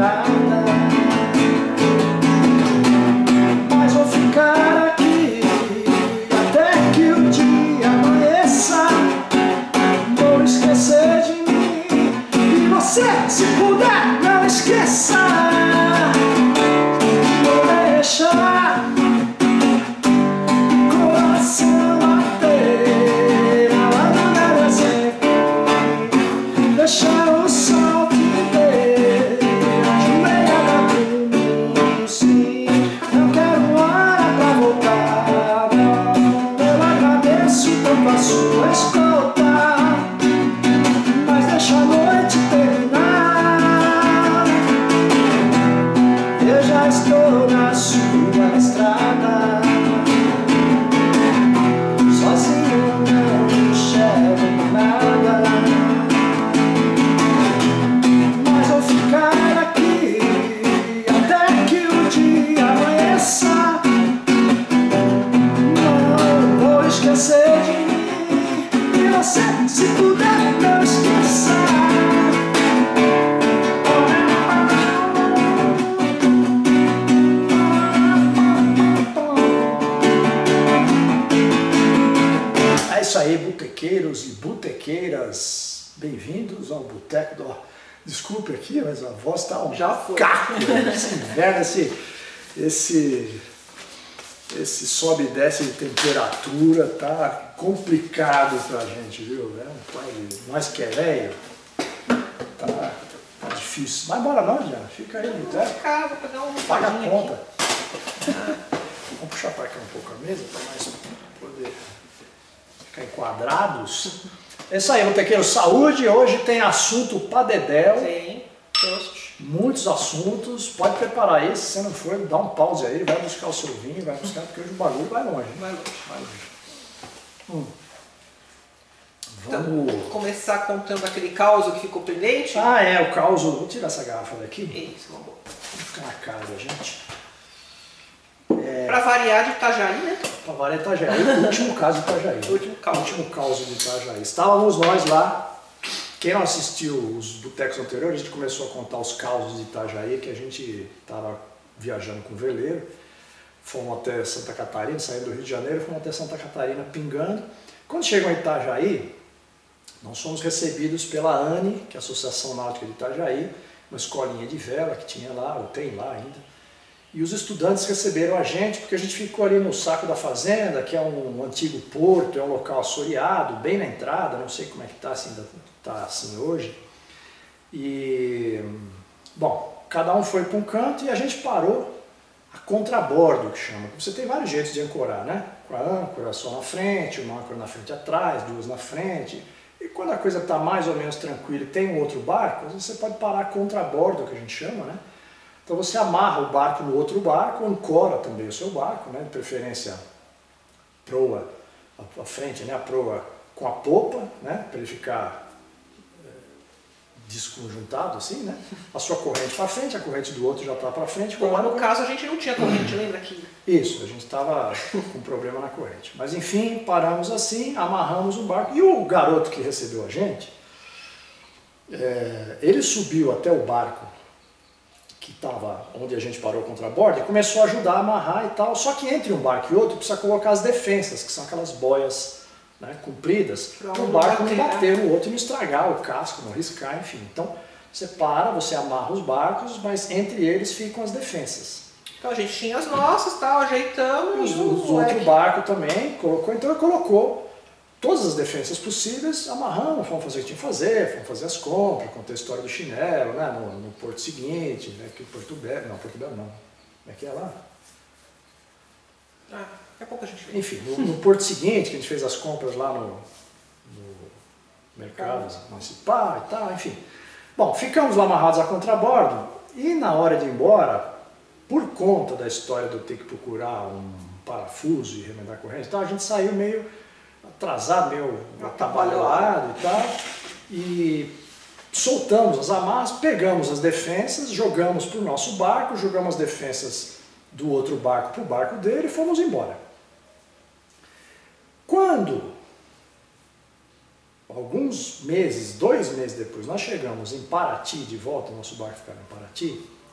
estrada. Mas vou ficar aqui até que o dia amanheça. Vou esquecer de mim e você, se puder, não esqueça. Vou deixar o coração bater na madrugada sem fim. Deixar o sol te ver ajoelhada pro mundo, sim. Não quero hora pra voltar, não. Eu agradeço tanto a sua escolta, mas deixa a noite terminar. Eu já estou na sua estrada, sozinho não enxergo nada. Mas vou ficar aqui até que o dia amanheça. Não vou esquecer de mim e você, se puder, não esqueça. É isso aí, botequeiros e botequeiras, bem-vindos ao Boteco do... Desculpe aqui, mas a voz tá um Já foi. caco, esse inverno, esse sobe e desce de temperatura, tá complicado pra gente, viu? Nós que é velho, tá difícil. Mas bora não, Diana, fica aí no boteco. Ficar, vou pegar uma Paga a farinha conta. aqui. Vamos puxar para cá um pouco a mesa para mais poder ficar enquadrados. É isso aí, botequeiro, saúde. Hoje tem assunto pra dedéu. Sim, toast. Muitos assuntos. Pode preparar aí. Se você não for, dá um pause aí. Vai buscar o seu vinho, vai buscar, porque hoje o bagulho vai longe. Vai longe. Vai longe. Então, Vamos. vou começar contando aquele caos que ficou pendente. Ah, é, o caos. Vou tirar essa garrafa daqui. Isso, vamos embora. Vou ficar na cara da gente. Pra variar de Itajaí, né? Pavaré Itajaí, o último caso de Itajaí. O último caos. O último caos de Itajaí. Estávamos nós lá. Quem não assistiu os botecos anteriores, a gente começou a contar os causos de Itajaí, que a gente estava viajando com o veleiro. Fomos até Santa Catarina, saímos do Rio de Janeiro, fomos até Santa Catarina pingando. Quando chegam em Itajaí, nós fomos recebidos pela ANE, que é a Associação Náutica de Itajaí, uma escolinha de vela que tinha lá, ou tem lá ainda. E os estudantes receberam a gente, porque a gente ficou ali no Saco da Fazenda, que é um antigo porto, é um local assoreado, bem na entrada, não sei como é que está, se ainda está assim hoje. E, bom, cada um foi para um canto e a gente parou a contrabordo, que chama. Você tem vários jeitos de ancorar, né? Com a âncora só na frente, uma âncora na frente e atrás, duas na frente. E quando a coisa está mais ou menos tranquila e tem um outro barco, você pode parar a contrabordo, que a gente chama, né? Então você amarra o barco no outro barco, ancora também o seu barco, né? De preferência proa, a frente, né? A proa com a popa, né? Para ele ficar desconjuntado assim, né? A sua corrente para frente, a corrente do outro já está para frente. Bom, no caso a gente não tinha corrente, lembra que... Isso, a gente estava com problema na corrente. Mas enfim, paramos assim, amarramos o barco. E o garoto que recebeu a gente, ele subiu até o barco que estava onde a gente parou contra a borda, e começou a ajudar a amarrar e tal, só que entre um barco e outro precisa colocar as defensas, que são aquelas boias, né, compridas, para o barco não bater no outro e não estragar o casco, não riscar, enfim. Então você para, você amarra os barcos, mas entre eles ficam as defensas. Então a gente tinha as nossas, tal, ajeitamos. O outro barco também colocou, então ele colocou todas as defensas possíveis, amarramos, fomos fazer o que tinha que fazer, fomos fazer as compras, contei a história do chinelo, né, no porto seguinte, né, que Porto Belo não, como é que é lá? Daqui a pouco a gente vê. Enfim, no porto seguinte, que a gente fez as compras lá no mercado municipal e tal, enfim. Bom, ficamos lá amarrados a contrabordo e na hora de ir embora, por conta da história de eu ter que procurar um parafuso e remendar a corrente e tal, a gente saiu meio atrasado, meio atabalhoado e tal, e soltamos as amarras, pegamos as defensas, jogamos para o nosso barco, jogamos as defensas do outro barco para o barco dele e fomos embora. Quando, alguns meses, 2 meses depois, nós chegamos em Paraty, de volta, nosso barco ficava em Paraty,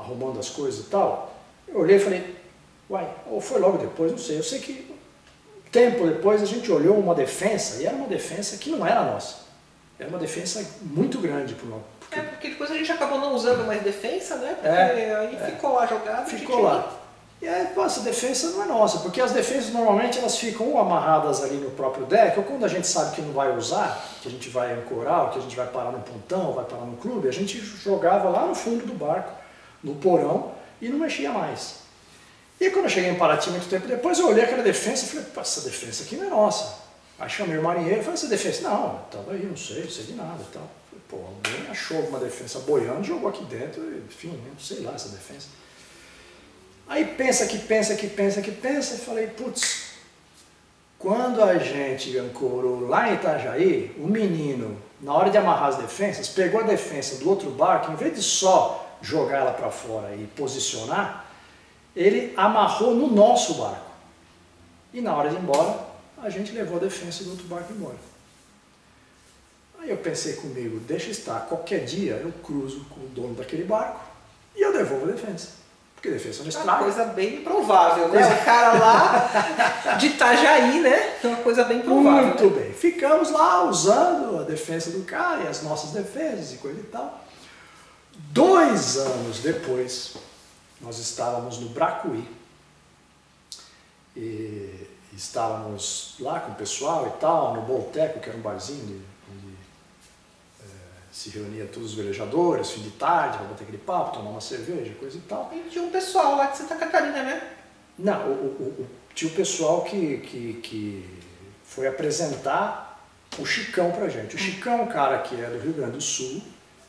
arrumando as coisas e tal, eu olhei e falei, uai, ou foi logo depois, não sei. Eu sei que tempo depois a gente olhou uma defensa, e era uma defensa que não era nossa. Era uma defensa muito grande pro nós. Porque depois a gente acabou não usando mais defensa, né? Porque aí ficou lá jogado. Ficou lá. E aí, pô, essa defesa não é nossa, porque as defesas normalmente elas ficam ou amarradas ali no próprio deck, ou quando a gente sabe que não vai usar, que a gente vai ancorar, ou que a gente vai parar no pontão, ou vai parar no clube, a gente jogava lá no fundo do barco, no porão, e não mexia mais. E quando eu cheguei em Paraty muito tempo depois, eu olhei aquela defesa e falei, pô, essa defesa aqui não é nossa. Aí chamei o marinheiro e falei, essa defesa, não, estava aí, não sei de nada e tal. Falei, pô, alguém achou alguma defesa boiando, jogou aqui dentro, enfim, não sei lá essa defesa. Aí pensa, e falei, putz, quando a gente ancorou lá em Itajaí, o menino, na hora de amarrar as defensas, pegou a defensa do outro barco, em vez de só jogar ela para fora e posicionar, ele amarrou no nosso barco. E na hora de ir embora, a gente levou a defensa do outro barco embora. Aí eu pensei comigo, deixa estar, qualquer dia eu cruzo com o dono daquele barco e eu devolvo a defensa. Porque defesa não estraga. É uma coisa bem provável, né? O cara lá de Itajaí, né? É uma coisa bem provável. Muito bem. Ficamos lá usando a defesa do cara e as nossas defesas e coisa e tal. 2 anos depois, nós estávamos no Bracuí. E estávamos lá com o pessoal e tal, no Boteco, que era um barzinho onde se reunia todos os velejadores, fim de tarde, para bater aquele papo, tomar uma cerveja, coisa e tal. E tinha um pessoal lá de Santa Catarina, né? Não, tinha o pessoal que foi apresentar o Chicão pra gente. O Chicão é um cara que é do Rio Grande do Sul,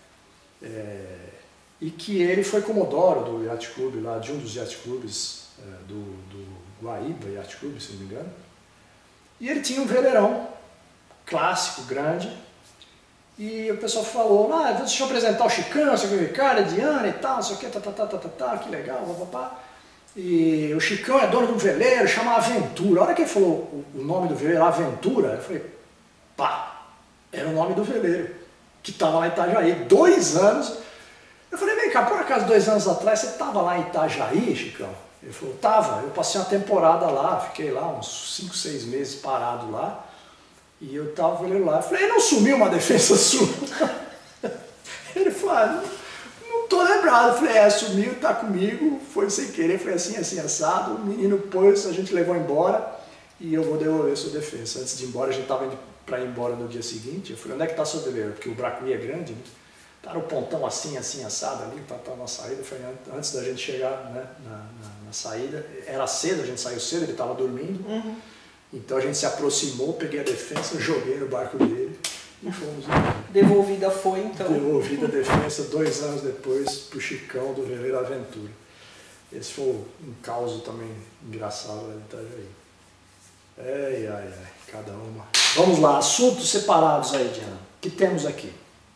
e que ele foi comodoro do Yacht Club, lá, de um dos Yacht Clubes, do Guaíba Yacht Club, se não me engano. E ele tinha um veleirão clássico, grande, e o pessoal falou, deixa eu apresentar o Chicão, sei o que, cara, Diana e tal, não sei o que, que legal, papapá. E o Chicão é dono de um veleiro, chama Aventura. A hora que ele falou o nome do veleiro, Aventura, eu falei, pá, era o nome do veleiro, que estava lá em Itajaí, 2 anos. Eu falei, vem cá, por acaso 2 anos atrás você estava lá em Itajaí, Chicão? Ele falou, tava, eu passei uma temporada lá, fiquei lá uns 5, 6 meses parado lá, e eu tava veleiro lá. Eu falei, não sumiu uma defesa sua? Ele falou, não tô lembrado. Eu falei, sumiu, tá comigo, foi sem querer, foi assim, assim, assado, o menino pôs, a gente levou embora, e eu vou devolver sua defesa. Antes de ir embora, a gente tava indo para ir embora no dia seguinte, eu falei, onde é que tá seu veleiro? Porque o Bracuí é grande, né? Tá no pontão assim, assim, assado ali, tá na saída. Eu falei, antes da gente chegar, né, na saída, era cedo, a gente saiu cedo, ele estava dormindo. Uhum. Então a gente se aproximou, peguei a defensa, joguei no barco dele e fomos embora. Devolvida foi, então. Devolvida a defensa 2 anos depois pro Chicão do Veleiro Aventura. Esse foi um caos também engraçado lá de Itajaí. Ai, cada uma. Vamos lá, assuntos separados aí, Diana. O que temos aqui?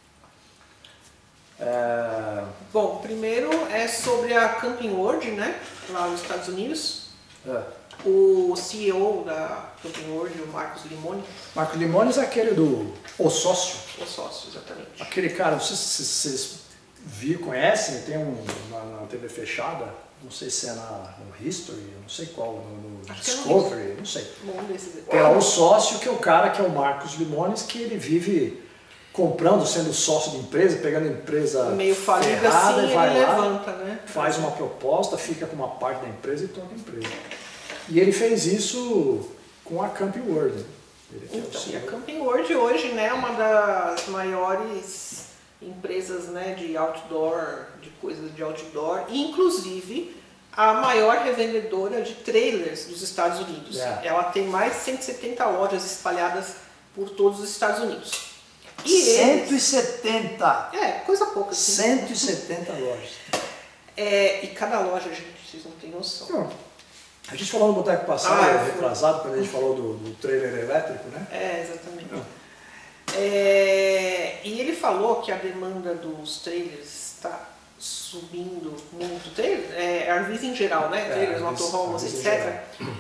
Bom, primeiro é sobre a Camping World, né? Lá nos Estados Unidos. O CEO da Camping World, o Marcos Limoni. Marcos Limones é aquele do O Sócio. O sócio, exatamente. Aquele cara, não sei se vocês conhecem, tem na TV fechada, não sei se é no History, não sei qual, no Discovery, não sei. Tem lá o sócio, que é o cara que é o Marcos Limones, que ele vive comprando, sendo sócio de empresa, pegando empresa meio falida ferrada, assim, vai ele lá, levanta, né? faz uma proposta, fica com uma parte da empresa e toca a empresa. E ele fez isso com a Camping World. Então, e a Camping World hoje, né, é uma das maiores empresas, né, de outdoor, de coisas de outdoor, inclusive a maior revendedora de trailers dos Estados Unidos. Ela tem mais de 170 lojas espalhadas por todos os Estados Unidos. E 170! Coisa pouca. Assim, 170 lojas. E cada loja, gente, vocês não têm noção. Não. A gente falou no boteco passado, retrasado, quando a gente falou do trailer elétrico, né? Exatamente. E ele falou que a demanda dos trailers está subindo muito. RVs em geral, né? Trailers, motorhomes, etc.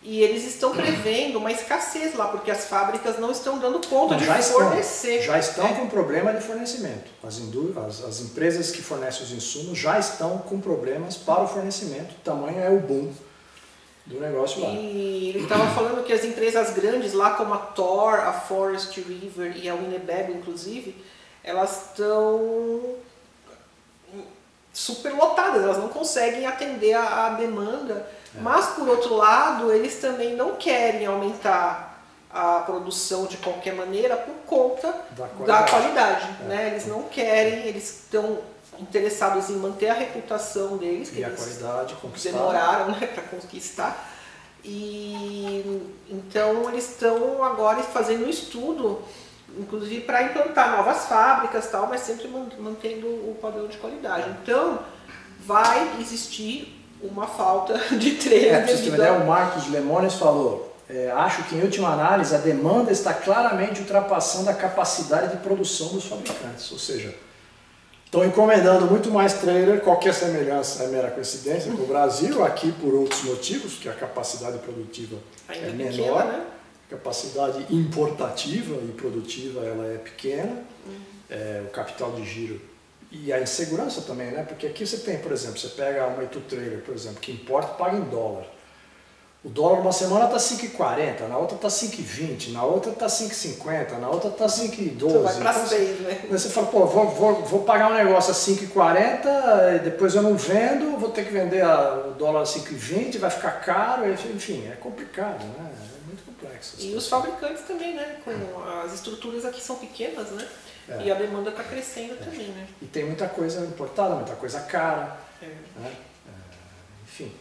E eles estão prevendo uma escassez lá, porque as fábricas não estão dando conta de fornecer. Já estão com problema de fornecimento. As empresas que fornecem os insumos já estão com problemas para o fornecimento. O tamanho é o boom do negócio lá. E ele estava falando que as empresas grandes lá, como a Thor, a Forest River e a Winnebago, inclusive, elas estão superlotadas, elas não conseguem atender a demanda. Mas, por outro lado, eles também não querem aumentar a produção de qualquer maneira por conta da qualidade. Né? Eles não querem, eles estão interessados em manter a reputação deles, que e eles a qualidade demoraram, né, para conquistar. E então eles estão agora fazendo um estudo, inclusive para implantar novas fábricas, tal, mas sempre mantendo o padrão de qualidade. Então vai existir uma falta de trailer. O Marcos Lemones falou, acho que em última análise a demanda está claramente ultrapassando a capacidade de produção dos fabricantes, ou seja, estão encomendando muito mais trailer. Qualquer semelhança é mera coincidência com o Brasil, aqui por outros motivos, que a capacidade produtiva ainda é menor, pequena, né? A capacidade importativa e produtiva ela é pequena, o capital de giro e a insegurança também, né? Porque aqui você tem, por exemplo, você pega uma Itu Trailer, por exemplo, que importa e paga em dólar. O dólar uma semana está 5,40, na outra está 5,20, na outra está 5,50, na outra está 5,12. Vai para 6, né? Você fala, pô, vou pagar um negócio a 5,40, depois eu não vendo, vou ter que vender o dólar a 5,20, vai ficar caro, enfim, é complicado, né? É muito complexo. E os fabricantes também, né? As estruturas aqui são pequenas, né? E a demanda está crescendo também, né? E tem muita coisa importada, muita coisa cara, né? Enfim,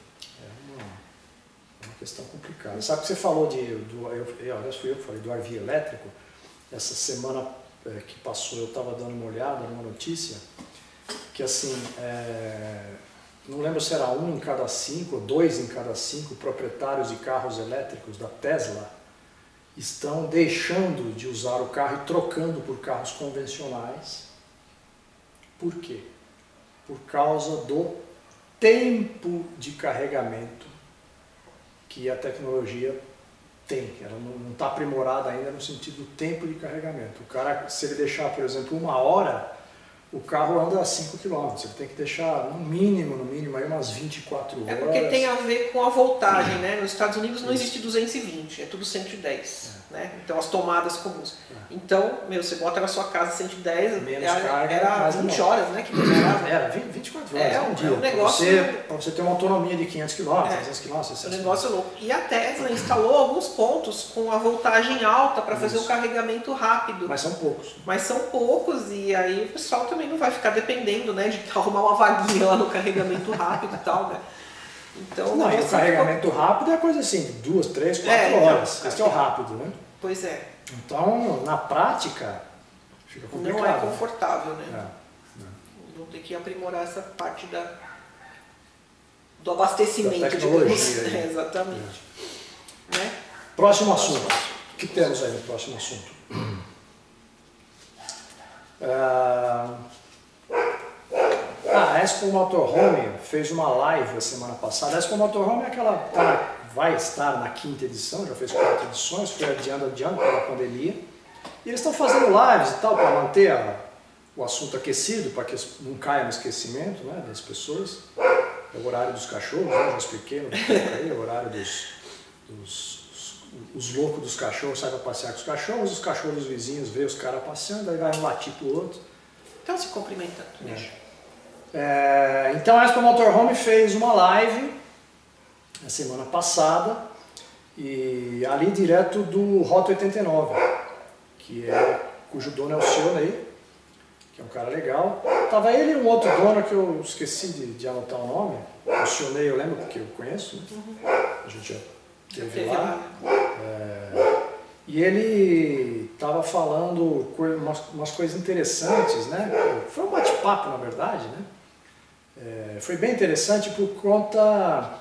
é uma questão complicada. Sabe que você falou aliás fui eu que falei do RV elétrico. Essa semana que passou eu estava dando uma olhada numa notícia que assim, não lembro se era 1 em cada 5 ou 2 em cada 5 proprietários de carros elétricos da Tesla estão deixando de usar o carro e trocando por carros convencionais. Por quê? Por causa do tempo de carregamento que a tecnologia tem. Ela não está aprimorada ainda no sentido do tempo de carregamento. O cara, se ele deixar, por exemplo, 1 hora, o carro anda a 5 km. Ele tem que deixar no mínimo aí umas 24 horas. É porque tem a ver com a voltagem, né? Nos Estados Unidos não existe 220, é tudo 110, né? Então as tomadas comuns. Então, você bota na sua casa 110, era 20 horas, né? Que demorava. Era 24 horas, um dia. É um negócio... Para você ter uma autonomia de 500 km, 300 km, 600 km. Um negócio louco. E a Tesla instalou alguns pontos com a voltagem alta para fazer o carregamento rápido. Mas são poucos. E aí o pessoal também não vai ficar dependendo, né, de arrumar uma vaguinha lá no carregamento rápido e tal, né? Então, não, e o carregamento rápido é coisa assim, 2, 3, 4 horas. Esse é o rápido, né? Pois é. Então, na prática, fica complicado. Não é confortável, né? Vão ter que aprimorar essa parte do abastecimento. Da tecnologia. Exatamente. Né? Próximo assunto. O que temos aí no próximo assunto? A Expo Motorhome fez uma live a semana passada. A Expo Motorhome é aquela vai estar na 5ª edição, já fez 4 edições, foi adiando pela pandemia. E eles estão fazendo lives e tal para manter o assunto aquecido, para que não caia no esquecimento, né, das pessoas. É o horário dos cachorros, eu já expliquei no tempo aí, é o horário os loucos dos cachorros saem para passear com os cachorros vizinhos veem os caras passeando, aí vai um latir pro outro. Então se cumprimentando, deixa. Então a Expo Motorhome fez uma live na semana passada, e ali direto do Rota 89, cujo dono é o Sionei, que é um cara legal. Tava ele e um outro dono que eu esqueci de anotar o nome. O Sionei eu lembro porque eu conheço, né? A gente já teve lá. E ele estava falando umas coisas interessantes, né? Foi um bate-papo, na verdade, né? Foi bem interessante por conta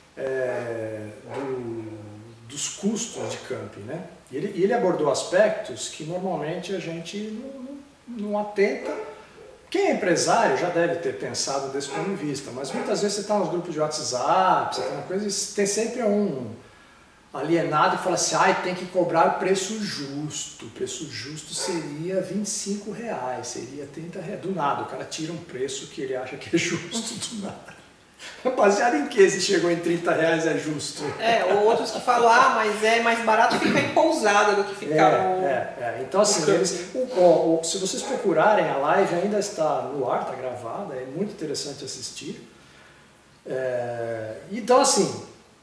dos custos de camping, né? E ele abordou aspectos que normalmente a gente não atenta. Quem é empresário já deve ter pensado desse ponto de vista, mas muitas vezes você está nos grupos de WhatsApp, você está na coisa, e tem sempre alienado e fala assim, tem que cobrar o preço justo. O preço justo seria R$25, seria R$30. Do nada, o cara tira um preço que ele acha que é justo, do nada. Baseado em que se chegou em R$30 é justo? Ou outros que falam, mas é mais barato ficar em pousada do que ficar Então assim, se vocês procurarem, a live ainda está no ar, está gravada, é muito interessante assistir. Então assim,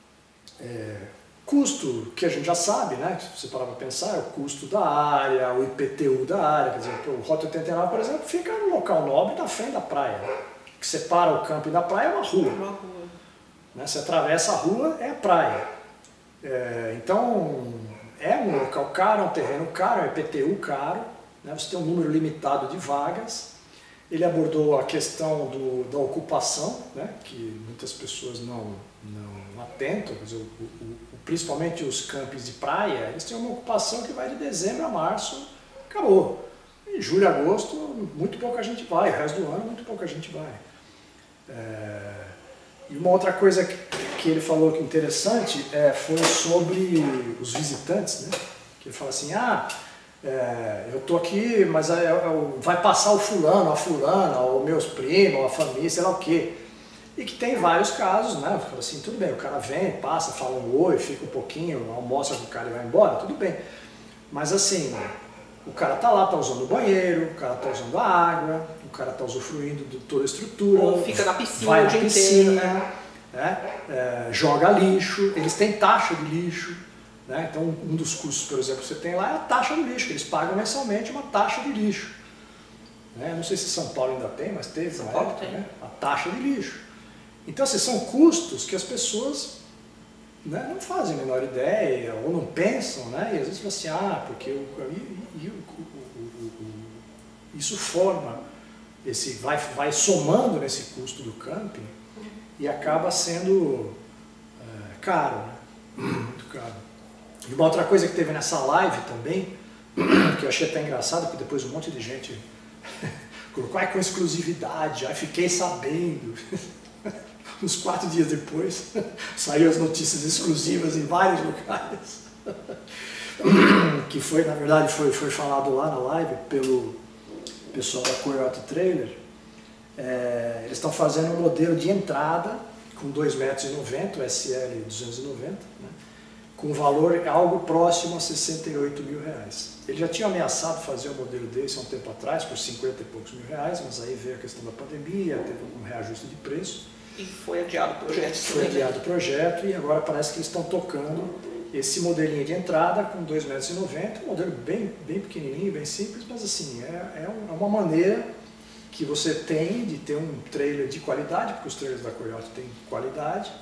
custo que a gente já sabe, né? Se você parar para pensar, é o custo da área, o IPTU da área, quer dizer, o Rota 89, por exemplo, fica no local nobre na frente da praia, né? Que separa o camping da praia é uma rua. Né? Você atravessa a rua, é a praia. Então, é um local caro, é um terreno caro, é um IPTU caro, né? Você tem um número limitado de vagas. Ele abordou a questão da ocupação, né? Que muitas pessoas não atentam, quer dizer, principalmente os campings de praia, eles têm uma ocupação que vai de dezembro a março, acabou. Em julho e agosto, muito pouca gente vai, o resto do ano, muito pouca gente vai. E uma outra coisa que ele falou que é interessante foi sobre os visitantes, né? Que ele fala assim, eu estou aqui, mas vai passar o fulano, a fulana, ou meus primos, ou a família, sei lá o quê. E que tem vários casos, né? Fala assim, tudo bem, o cara vem, passa, fala um oi, fica um pouquinho, almoça com o cara e vai embora, tudo bem. Mas assim, o cara tá lá, tá usando o banheiro, o cara tá usando a água, o cara tá usufruindo de toda a estrutura. Ou fica na piscina vai o na dia piscina, inteiro, né? Joga lixo, eles têm taxa de lixo. Né? Então um dos custos, por exemplo, que você tem lá é a taxa do lixo, eles pagam mensalmente uma taxa de lixo. Né? Não sei se São Paulo ainda tem, mas teve na época, né? A taxa de lixo. Então esses são custos que as pessoas, né, não fazem a menor ideia ou não pensam, né? E às vezes falam assim, porque isso forma, vai somando nesse custo do camping e acaba sendo caro, né? Muito caro. E uma outra coisa que teve nessa live também, que eu achei até engraçado, porque depois um monte de gente colocou, com exclusividade, fiquei sabendo. Uns 4 dias depois, saiu as notícias exclusivas em vários locais. Que foi, na verdade, foi falado lá na live pelo pessoal da Coyote Trailer. Eles estão fazendo um modelo de entrada com 2,90 metros, o SL 290, né, com valor algo próximo a R$68 mil. Ele já tinha ameaçado fazer um modelo desse há um tempo atrás, por 50 e poucos mil reais, mas aí veio a questão da pandemia, teve um reajuste de preço. E foi adiado o projeto. Foi adiado o projeto e agora parece que eles estão tocando esse modelinho de entrada com 2,90 metros, um modelo bem pequenininho, bem simples, mas assim, é uma maneira que você tem de ter um trailer de qualidade, porque os trailers da Coyote têm qualidade,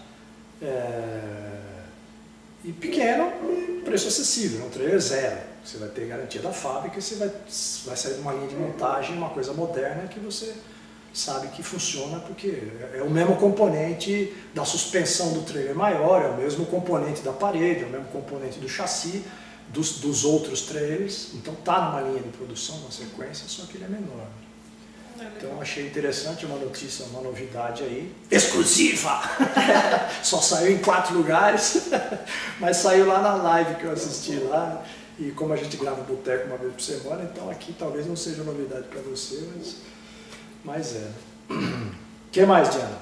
e pequeno e preço acessível, um trailer zero. Você vai ter garantia da fábrica e você vai sair de uma linha de montagem, uma coisa moderna que você sabe que funciona, porque é o mesmo componente da suspensão do trailer maior, é o mesmo componente da parede, é o mesmo componente do chassi, dos outros trailers. Então está numa linha de produção, uma sequência, só que ele é menor. Então achei interessante, uma notícia, uma novidade aí, exclusiva! Só saiu em 4 lugares, mas saiu lá na live que eu assisti lá, e como a gente grava o Boteco uma vez por semana, então aqui talvez não seja novidade para você, mas é. O que mais, Diana?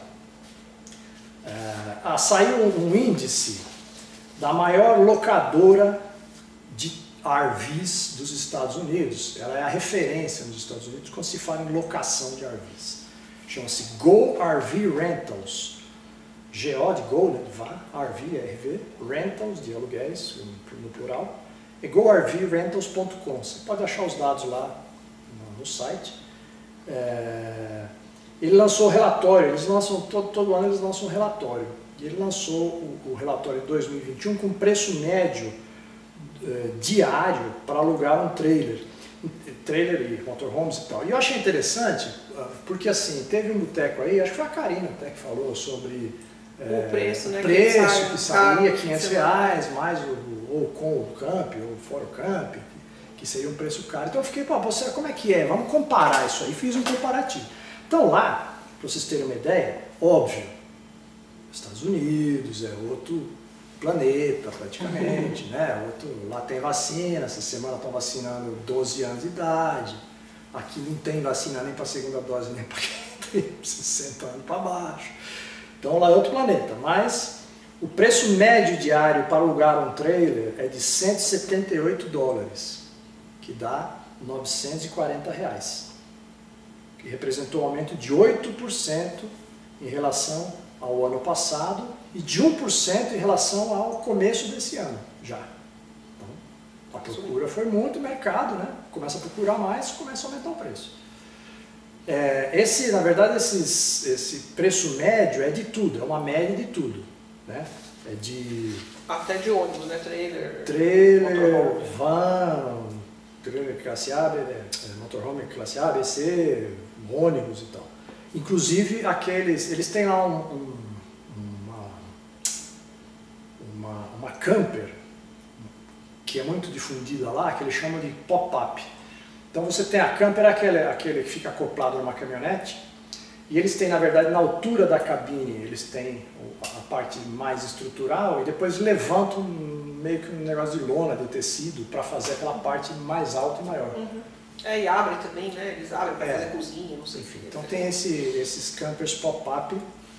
Saiu um índice da maior locadora de RVs dos Estados Unidos. Ela é a referência nos Estados Unidos quando se fala em locação de RVs. Chama-se Go RV Rentals. GO de Go, né, de vá, RV, RV, Rentals, de aluguéis, no plural. É gorvrentals.com. Você pode achar os dados lá no site. Ele lançou o relatório, eles lançam todo ano eles lançam um relatório. E ele lançou o relatório de 2021 com preço médio diário para alugar um trailer e motorhomes e tal. E eu achei interessante, porque assim, teve um boteco aí, acho que foi a Karina até que falou sobre o preço, né, que saía R$500, mais ou com o camp, ou fora o camp, que seria um preço caro. Então eu fiquei, você, como é que é? Vamos comparar isso aí. Fiz um comparativo. Então lá, para vocês terem uma ideia, óbvio, Estados Unidos é planeta, praticamente, né? Outro, lá tem vacina, essa semana estão vacinando 12 anos de idade. Aqui não tem vacina nem para a segunda dose, nem para quem tem 60 anos para baixo. Então lá é outro planeta, mas o preço médio diário para alugar um trailer é de $178, que dá R$940, que representou um aumento de 8% em relação ao ano passado e de 1% em relação ao começo desse ano já. Então, a procura foi muito, o mercado, né? Começa a procurar mais, começa a aumentar o preço. Na verdade, esse preço médio é de tudo, é uma média de tudo, né? É de... Até de ônibus, né? Trailer, van, trailer classe A, motorhome classe A, B, C, ônibus e tal. Inclusive, eles têm lá uma camper, que é muito difundida lá, que eles chamam de pop-up. Então você tem a camper, aquele que fica acoplado numa caminhonete, e eles têm, na verdade, na altura da cabine, eles têm a parte mais estrutural, e depois levantam meio que um negócio de lona, de tecido, para fazer aquela parte mais alta e maior. Uhum. E abrem também, né? Eles abrem para fazer cozinha, não sei. Enfim, então tem esses campers pop-up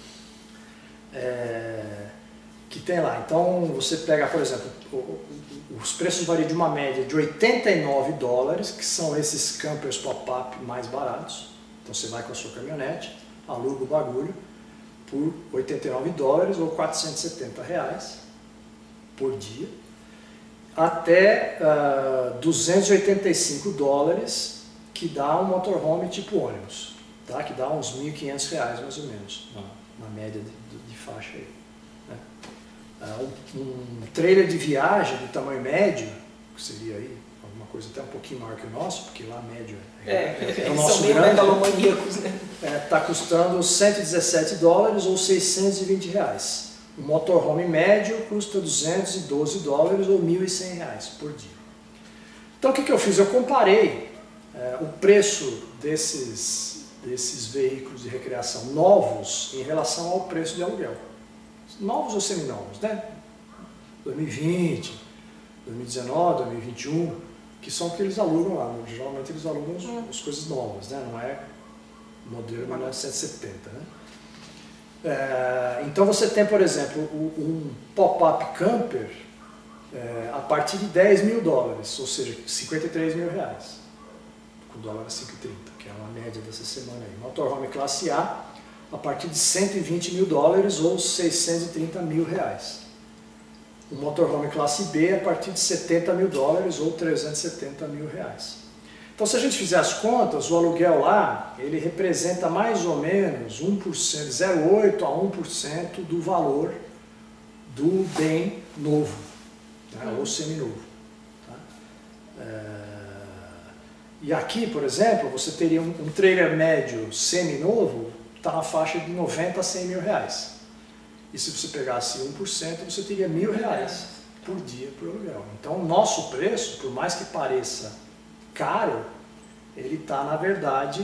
que tem lá. Então você pega, por exemplo, os preços variam de uma média de $89, que são esses campers pop-up mais baratos. Então você vai com a sua caminhonete, aluga o bagulho por $89 ou R$470 por dia, até $285, que dá um motorhome tipo ônibus, tá? Que dá uns R$1.500 mais ou menos, na média de faixa aí, né? Um trailer de viagem de tamanho médio, que seria aí alguma coisa até um pouquinho maior que o nosso, porque lá médio é o nosso grande, megalomaníacos, né? Está custando $117 ou R$620. O motorhome médio custa $212 ou R$1.100 por dia. Então o que eu fiz? Eu comparei o preço desses veículos de recreação novos em relação ao preço de aluguel. Novos ou seminovos, né? 2020, 2019, 2021, que são que eles alugam lá. Geralmente eles alugam as coisas novas, né? Não é modelo 1970, né? Então você tem, por exemplo, um pop-up camper a partir de $10 mil, ou seja, R$53 mil, com o dólar a 5,30, que é uma média dessa semana aí. Motorhome classe A partir de $120 mil ou R$630 mil. O motorhome classe B a partir de $70 mil ou R$370 mil. Então, se a gente fizer as contas, o aluguel lá, ele representa mais ou menos 1%, 0,8% a 1% do valor do bem novo, tá? Ou seminovo. Tá? E aqui, por exemplo, você teria um trailer médio seminovo, está na faixa de $90 a R$100 mil. E se você pegasse 1%, você teria R$1.000 por dia por aluguel. Então, o nosso preço, por mais que pareça caro, ele está, na verdade,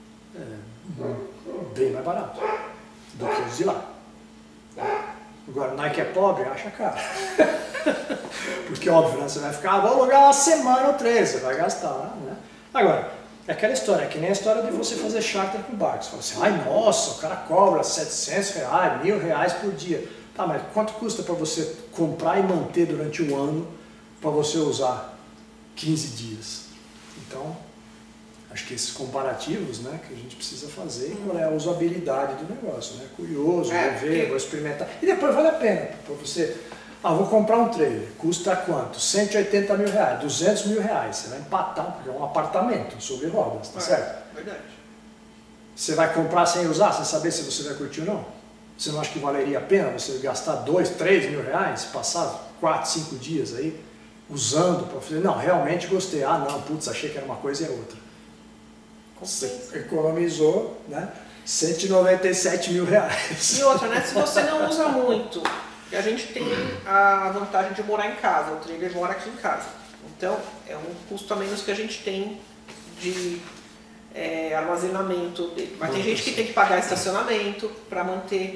bem mais barato do que os de lá. Agora, o Nike é pobre, acha caro. Porque, óbvio, né, você vai ficar, vou alugar uma semana ou 3, você vai gastar, né? Agora, é aquela história, que nem a história de você fazer charter com barco. Você fala assim, ai, nossa, o cara cobra R$700, R$1.000 por dia. Tá, mas quanto custa para você comprar e manter durante um ano para você usar 15 dias? Então, acho que esses comparativos, né, que a gente precisa fazer, qual é a usabilidade do negócio, né? Curioso, vou ver, vou experimentar. E depois vale a pena para você. Vou comprar um trailer, custa quanto? R$180 mil, R$200 mil. Você vai empatar, porque é um apartamento sobre rodas, tá certo? Verdade. Você vai comprar sem usar, sem saber se você vai curtir ou não? Você não acha que valeria a pena você gastar R$2, R$3 mil, passar 4, 5 dias aí usando para fazer? Não, realmente gostei. Não, putz, achei que era uma coisa e é outra. Você economizou, né, R$197 mil. E outra, né, se você não usa muito, e a gente tem a vantagem de morar em casa, o trailer mora aqui em casa. Então, é um custo a menos que a gente tem de armazenamento dele. Mas tem gente que tem que pagar estacionamento para manter,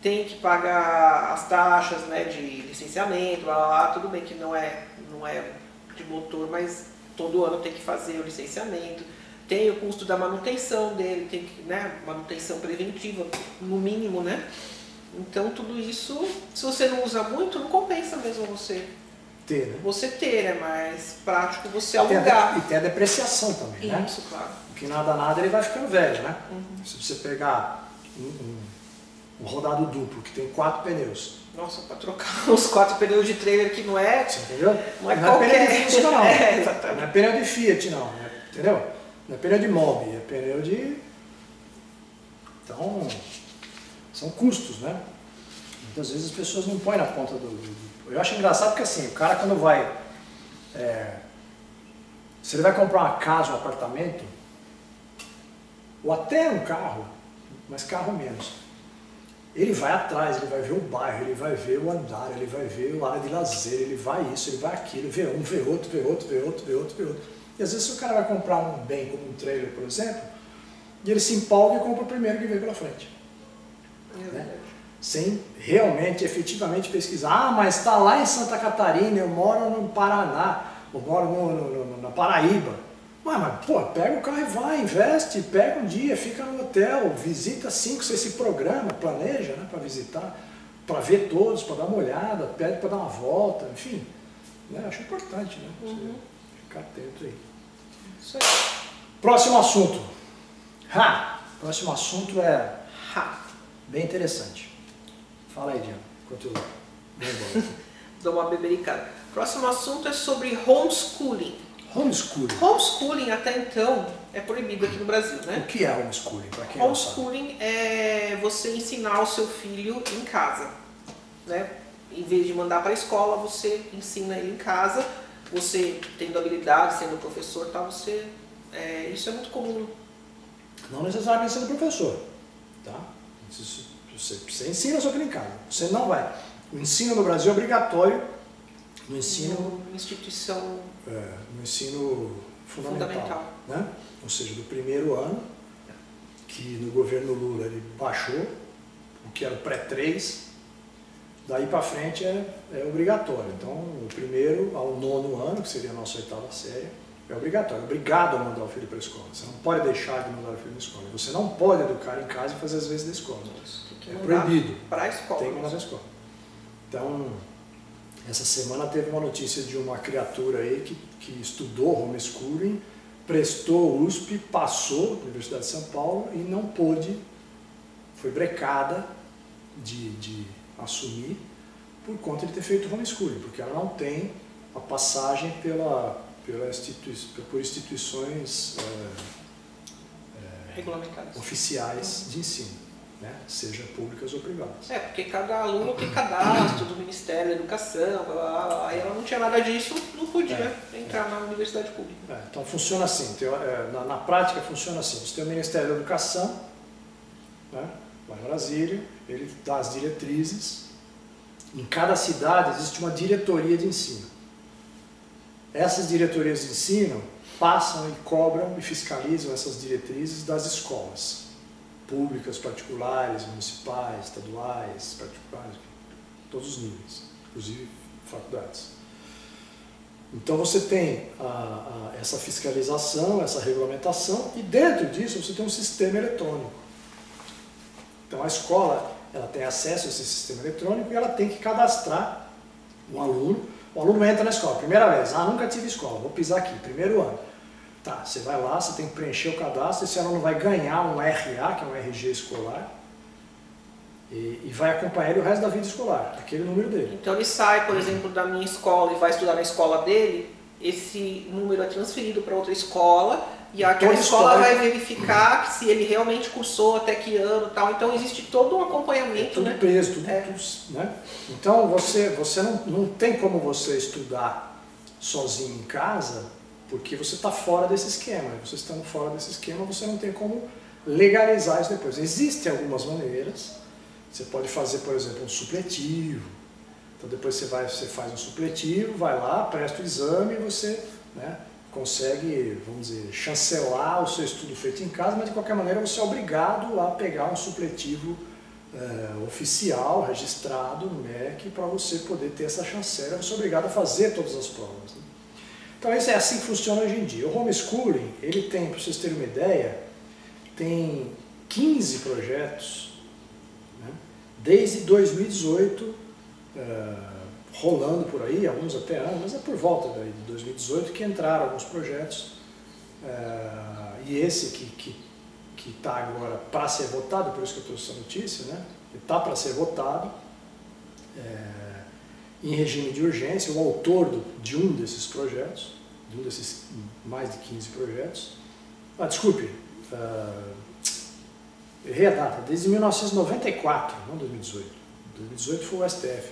tem que pagar as taxas, né, de licenciamento, tudo bem que não é de motor, mas todo ano tem que fazer o licenciamento. Tem o custo da manutenção dele, tem que, né, manutenção preventiva, no mínimo, né? Então tudo isso, se você não usa muito, não compensa mesmo você ter, né? Você ter, é mais prático você alugar. E tem a depreciação também, né? Isso, claro. Porque nada ele vai ficando velho, né? Se você pegar um rodado duplo que tem 4 pneus. Nossa, para trocar os 4 pneus de trailer que não é. Você entendeu? Não é qualquer. Pneu de Fusca, não. Exatamente. Não é pneu de Fiat, não. Entendeu? Não é pneu de Mobi, é pneu de. Então, são custos, né? Muitas vezes as pessoas não põem na ponta do. Eu acho engraçado porque assim, o cara quando vai. Se ele vai comprar uma casa, um apartamento, ou até um carro, mas carro menos, ele vai atrás, ele vai ver o bairro, ele vai ver o andar, ele vai ver a área de lazer, ele vai isso, ele vai aquilo, vê um, vê outro, vê outro, vê outro, vê outro, vê outro. E às vezes se o cara vai comprar um bem como um trailer, por exemplo, e ele se empolga e compra o primeiro que vem pela frente. Né? Sem realmente, efetivamente pesquisar. Ah, mas está lá em Santa Catarina, eu moro no Paraná, eu moro na Paraíba. Mas, pô, pega o carro e vai, investe, pega um dia, fica no hotel, visita 5, 6, se programa, planeja, né, para visitar, para ver todos, para dar uma olhada, pede para dar uma volta, enfim. Né, acho importante, né? Você ficar atento aí. Isso aí. Próximo assunto. Próximo assunto é bem interessante. Fala aí, Diana, enquanto eu vou embora. Dou uma bebericada. Próximo assunto é sobre homeschooling. Homeschooling. Homeschooling até então é proibido aqui no Brasil, né? O que é homeschooling? Para quem não sabe? Homeschooling é você ensinar o seu filho em casa, né? Em vez de mandar para a escola, você ensina ele em casa. Você tendo habilidade, sendo professor, tal, você isso é muito comum. Não necessariamente sendo professor, tá? Você ensina seu filho em casa. Você não vai. O ensino no Brasil é obrigatório no ensino instituição no ensino fundamental. Né? Ou seja, do primeiro ano, que no governo Lula ele baixou, o que era o pré-3, daí para frente é obrigatório. Então, o primeiro ao 9º ano, que seria a nossa 8ª série, é obrigatório, é obrigado a mandar o filho para a escola. Você não pode deixar de mandar o filho na escola. Você não pode educar em casa e fazer as vezes da escola. É proibido. Para a escola. Tem que mandar para a escola. Então, essa semana teve uma notícia de uma criatura aí que estudou homeschooling, prestou USP, passou na Universidade de São Paulo e não pôde, foi brecada de assumir por conta de ter feito homeschooling, porque ela não tem a passagem por instituições regulamentadas, oficiais de ensino. Né? Seja públicas ou privadas. Porque cada aluno tem cadastro do Ministério da Educação, aí ela não tinha nada disso, não podia entrar na universidade pública. Então funciona assim, na prática funciona assim, você tem o Ministério da Educação, né? Lá em Brasília, ele dá as diretrizes, em cada cidade existe uma diretoria de ensino. Essas diretorias de ensino passam e cobram e fiscalizam essas diretrizes das escolas. Públicas, particulares, municipais, estaduais, particulares, todos os níveis, inclusive faculdades. Então você tem essa fiscalização, essa regulamentação e dentro disso você tem um sistema eletrônico. Então a escola ela tem acesso a esse sistema eletrônico e ela tem que cadastrar um aluno. O aluno entra na escola, primeira vez, nunca tive escola, vou pisar aqui, primeiro ano. Tá, você vai lá, você tem que preencher o cadastro, esse aluno vai ganhar um RA, que é um RG escolar, e vai acompanhar ele o resto da vida escolar, aquele número dele. Então ele sai, por exemplo, da minha escola e vai estudar na escola dele, esse número é transferido para outra escola, e aquela escola vai verificar se ele realmente cursou até que ano e tal. Então existe todo um acompanhamento. Tudo preso, tudo, né? Então você não tem como você estudar sozinho em casa, porque você está fora desse esquema. Você estando fora desse esquema, você não tem como legalizar isso depois. Existem algumas maneiras. Você pode fazer, por exemplo, um supletivo. Então depois você faz um supletivo, vai lá, presta o exame e você consegue, vamos dizer, chancelar o seu estudo feito em casa, mas de qualquer maneira você é obrigado a pegar um supletivo oficial, registrado no MEC, para você poder ter essa chancela, você é obrigado a fazer todas as provas. Né? Então isso é assim que funciona hoje em dia. O homeschooling, ele tem, para vocês terem uma ideia, tem 15 projetos, né? Desde 2018, rolando por aí, alguns até anos, mas é por volta de 2018 que entraram alguns projetos, e esse que está agora para ser votado, por isso que eu trouxe essa notícia, né? Está para ser votado em regime de urgência. O autor de um desses projetos, de um desses mais de 15 projetos, desculpe, errei a data, desde 1994, não 2018. 2018 foi o STF,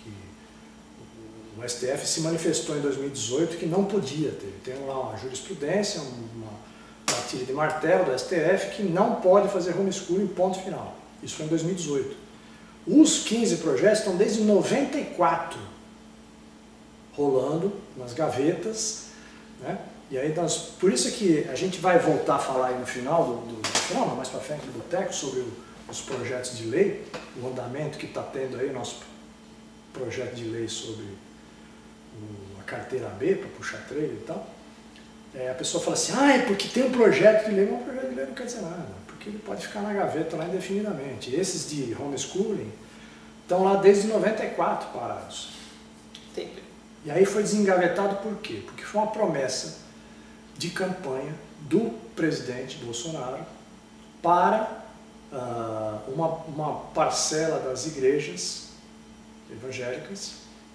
o STF se manifestou em 2018 que não podia ter. Tem lá uma jurisprudência, uma tira de martelo do STF que não pode fazer homeschooling, ponto final. Isso foi em 2018. Os 15 projetos estão desde 94 rolando nas gavetas, né? E aí por isso que a gente vai voltar a falar aí no final, não, mais para frente do boteco, sobre os projetos de lei, o andamento que está tendo aí, o nosso projeto de lei sobre a carteira B, para puxar trailer e tal. A pessoa fala assim, é porque tem um projeto de lei, mas um projeto de lei não quer dizer nada, porque ele pode ficar na gaveta lá indefinidamente. Esses de homeschooling estão lá desde 94 parados. Entendi. E aí foi desengavetado por quê? Porque foi uma promessa de campanha do presidente Bolsonaro para uma parcela das igrejas evangélicas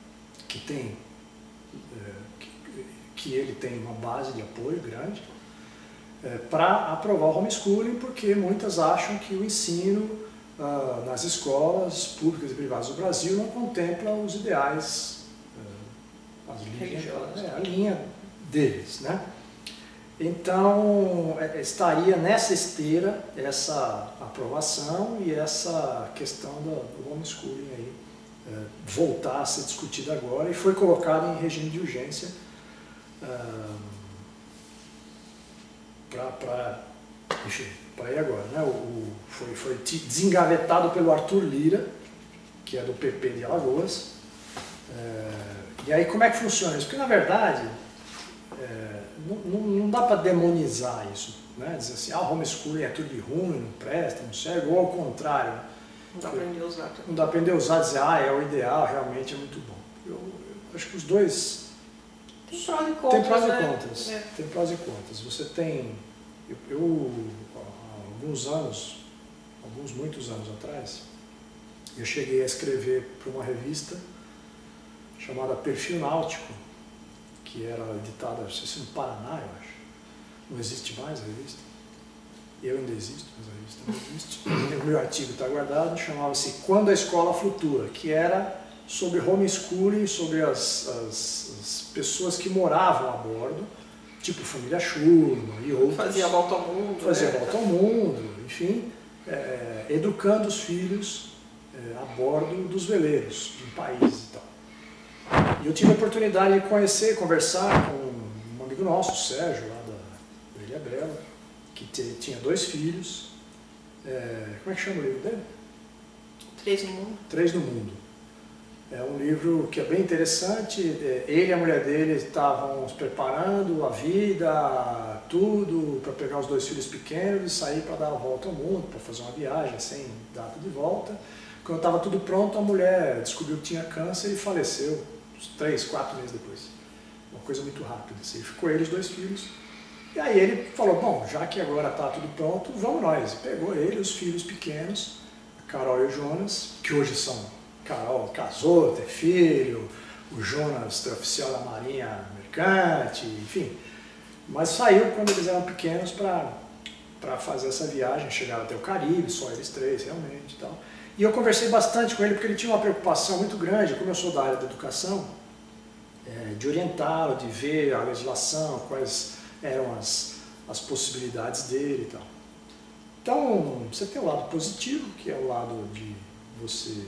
que ele tem uma base de apoio grande, para aprovar o homeschooling, porque muitas acham que o ensino nas escolas públicas e privadas do Brasil não contempla os ideais, a linha deles, né? Então, estaria nessa esteira essa aprovação e essa questão do homeschooling aí, voltar a ser discutida agora, e foi colocado em regime de urgência para ir agora, né? Foi desengavetado pelo Arthur Lira, que é do PP de Alagoas. E aí como é que funciona isso? Porque na verdade não dá para demonizar isso, né? Dizer assim, o homeschooling é tudo de ruim, não presta, não serve, ou ao contrário. Não dá para aprender a usar. Não dá para aprender a usar, dizer, é o ideal, realmente é muito bom. Eu acho que os dois... Tem prós e contras, Tem prós e né? contras. Tem prós e contras. Você tem... Eu há muitos anos atrás, eu cheguei a escrever para uma revista chamada Perfil Náutico, que era editada, não sei se no Paraná, eu acho. Não existe mais a revista. Eu ainda existo, mas a revista não existe. O meu artigo está guardado, chamava-se Quando a Escola Flutua, que era sobre homeschooling, sobre as pessoas que moravam a bordo, tipo família Schurman e outros. Fazia a volta ao mundo. Fazia a volta ao mundo, enfim, educando os filhos a bordo dos veleiros de um país e tal. E eu tive a oportunidade de conhecer, conversar com um amigo nosso, o Sérgio, lá da Ilha Bela, que tinha 2 filhos. Como é que chama o livro dele? 3 no Mundo. 3 no Mundo. É um livro que é bem interessante. Ele e a mulher dele estavam se preparando a vida, tudo, para pegar os 2 filhos pequenos e sair para dar a volta ao mundo, para fazer uma viagem sem data de volta. Quando estava tudo pronto, a mulher descobriu que tinha câncer e faleceu 3, 4 meses depois. Uma coisa muito rápida. Assim. Ficou ele e os 2 filhos. E aí ele falou, bom, já que agora está tudo pronto, vamos nós. Pegou ele, os filhos pequenos, a Carol e o Jonas, que hoje são... Carol casou, tem filho, o Jonas é oficial da Marinha Mercante, enfim. Mas saiu quando eles eram pequenos para fazer essa viagem, chegaram até o Caribe, só eles 3 realmente e tal. E eu conversei bastante com ele porque ele tinha uma preocupação muito grande, como eu sou da área da educação, de orientá-lo, de ver a legislação, quais eram as possibilidades dele e tal. Então, você tem o lado positivo, que é o lado de você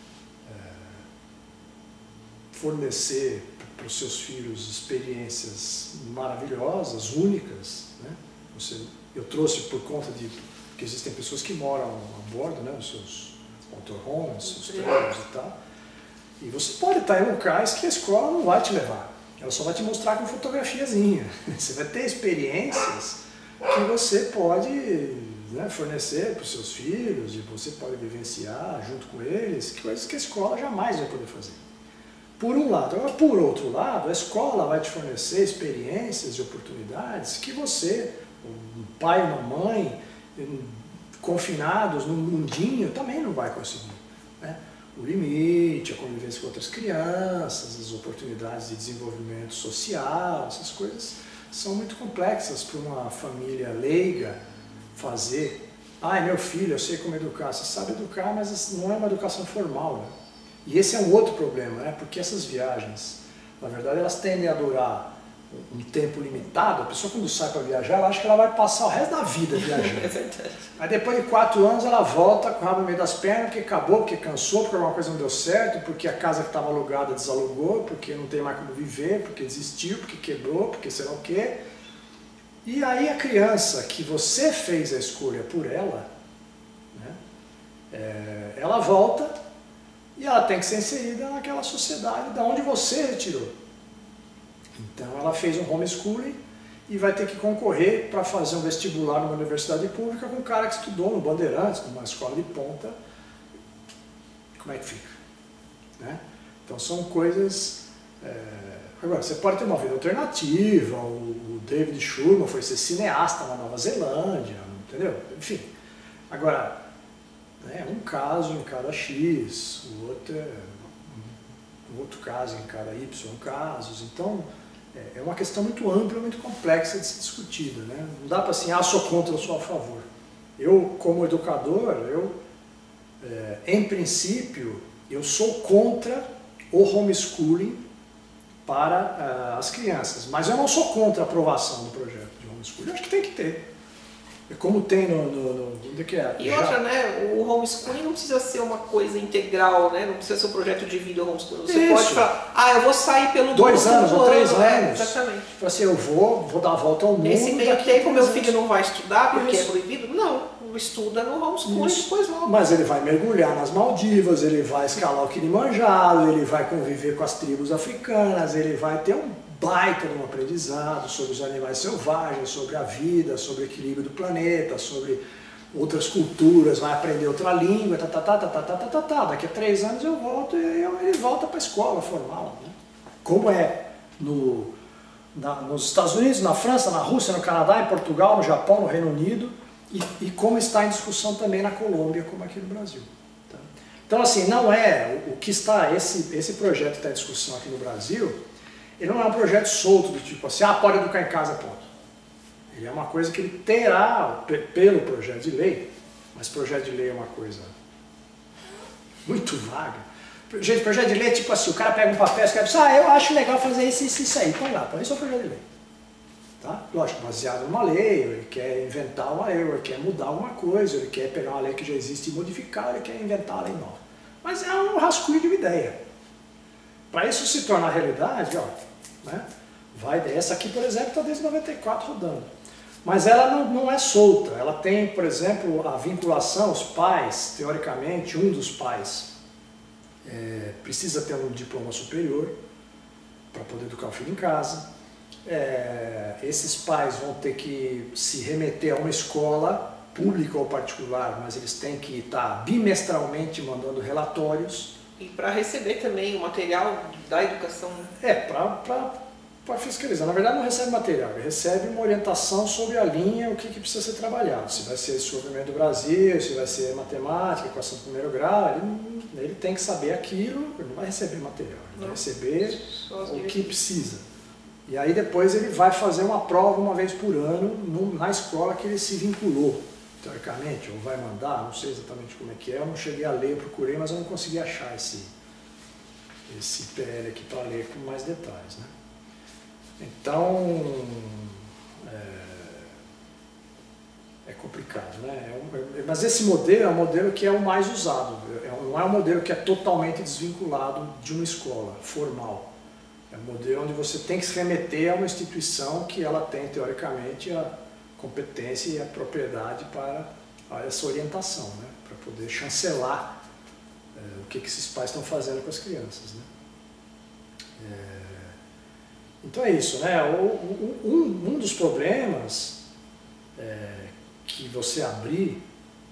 fornecer para os seus filhos experiências maravilhosas, únicas, né? Eu trouxe por conta de que existem pessoas que moram a bordo, né, dos seus motorhomes, os trailers e tal. E você pode estar em locais que a escola não vai te levar. Ela só vai te mostrar com fotografiazinha. Você vai ter experiências que você pode, né, fornecer para os seus filhos e você pode vivenciar junto com eles, coisas que a escola jamais vai poder fazer. Por um lado. Agora, por outro lado, a escola vai te fornecer experiências e oportunidades que você, um pai e uma mãe, confinados num mundinho, também não vai conseguir, né? O limite, a convivência com outras crianças, as oportunidades de desenvolvimento social, essas coisas são muito complexas para uma família leiga fazer. Ah, meu filho, eu sei como educar. Você sabe educar, mas não é uma educação formal, né? E esse é um outro problema, né? Porque essas viagens, na verdade, elas tendem a durar um tempo limitado. A pessoa, quando sai para viajar, ela acha que ela vai passar o resto da vida viajando. É verdade. Aí depois de 4 anos ela volta com o rabo no meio das pernas, porque acabou, porque cansou, porque alguma coisa não deu certo, porque a casa que estava alugada desalugou, porque não tem mais como viver, porque desistiu, porque quebrou, porque sei lá o quê. E aí a criança que você fez a escolha por ela, né, ela volta e ela tem que ser inserida naquela sociedade da onde você retirou. Então ela fez um homeschooling e vai ter que concorrer para fazer um vestibular numa universidade pública com um cara que estudou no Bandeirantes, numa escola de ponta. Como é que fica? Né? Então são coisas... Agora, você pode ter uma vida alternativa, o David Shurman foi ser cineasta na Nova Zelândia, entendeu? Enfim. Agora, né, um caso em cada X, o outro outro caso em cada Y casos. Então, é uma questão muito ampla, muito complexa de ser discutida, né? Não dá para assim, sou contra, sou a favor. Eu, como educador, em princípio, eu sou contra o homeschooling para as crianças, mas eu não sou contra a aprovação do projeto de homeschooling. Eu acho que tem que ter. É como tem onde que é? E outra, né, o homeschooling não precisa ser uma coisa integral, né? Não precisa ser um projeto de vida homeschooling. Você pode falar, eu vou sair pelo 2 anos ou 3 anos. Exatamente. Tipo assim, eu vou dar a volta ao mundo. Nesse meio tempo, meu filho não vai estudar porque é proibido? Não, estuda no homeschooling depois logo. Mas ele vai mergulhar nas Maldivas, ele vai escalar o Kilimanjaro, ele vai conviver com as tribos africanas, ele vai ter um baita de um aprendizado sobre os animais selvagens, sobre a vida, sobre o equilíbrio do planeta, sobre outras culturas, vai aprender outra língua, daqui a 3 anos eu volto e ele volta para a escola formal, né? Como é nos Estados Unidos, na França, na Rússia, no Canadá, em Portugal, no Japão, no Reino Unido, e como está em discussão também na Colômbia, como aqui no Brasil. Tá? Então, assim, não é o que está, esse projeto que está em discussão aqui no Brasil, ele não é um projeto solto, do tipo assim, pode educar em casa, ponto. Ele é uma coisa que ele terá pelo projeto de lei, mas projeto de lei é uma coisa muito vaga. Gente, projeto de lei é tipo assim, o cara pega um papel e escreve, eu acho legal fazer isso aí, põe lá, isso é o projeto de lei. Tá? Lógico, baseado numa lei, ele quer inventar uma lei, ele quer mudar alguma coisa, ele quer pegar uma lei que já existe e modificar, ele quer inventar uma lei nova. Mas é um rascunho de uma ideia. Para isso se tornar realidade, né? Essa aqui, por exemplo, está desde 94 rodando. Mas ela não é solta, ela tem, por exemplo, a vinculação, os pais, teoricamente, um dos pais precisa ter um diploma superior para poder educar o filho em casa. Esses pais vão ter que se remeter a uma escola pública ou particular, mas eles têm que estar bimestralmente mandando relatórios. E para receber também o material da educação. Para fiscalizar. Na verdade não recebe material, ele recebe uma orientação sobre a linha, o que precisa ser trabalhado. Se vai ser desenvolvimento do Brasil, se vai ser matemática, equação do primeiro grau, ele tem que saber aquilo, ele não vai receber material, ele vai receber o que precisa. E aí depois ele vai fazer uma prova uma vez por ano na escola que ele se vinculou, teoricamente, ou vai mandar, não sei exatamente como é que é, eu não cheguei a ler, eu procurei, mas eu não consegui achar esse PL aqui para ler com mais detalhes, né? Então, é complicado, né? Mas esse modelo é um modelo que é o mais usado, não é um modelo que é totalmente desvinculado de uma escola formal. É um modelo onde você tem que se remeter a uma instituição que ela tem, teoricamente, a competência e a propriedade para essa orientação, né? Para poder chancelar que esses pais estão fazendo com as crianças, né? Então é isso, né? Um dos problemas que você abrir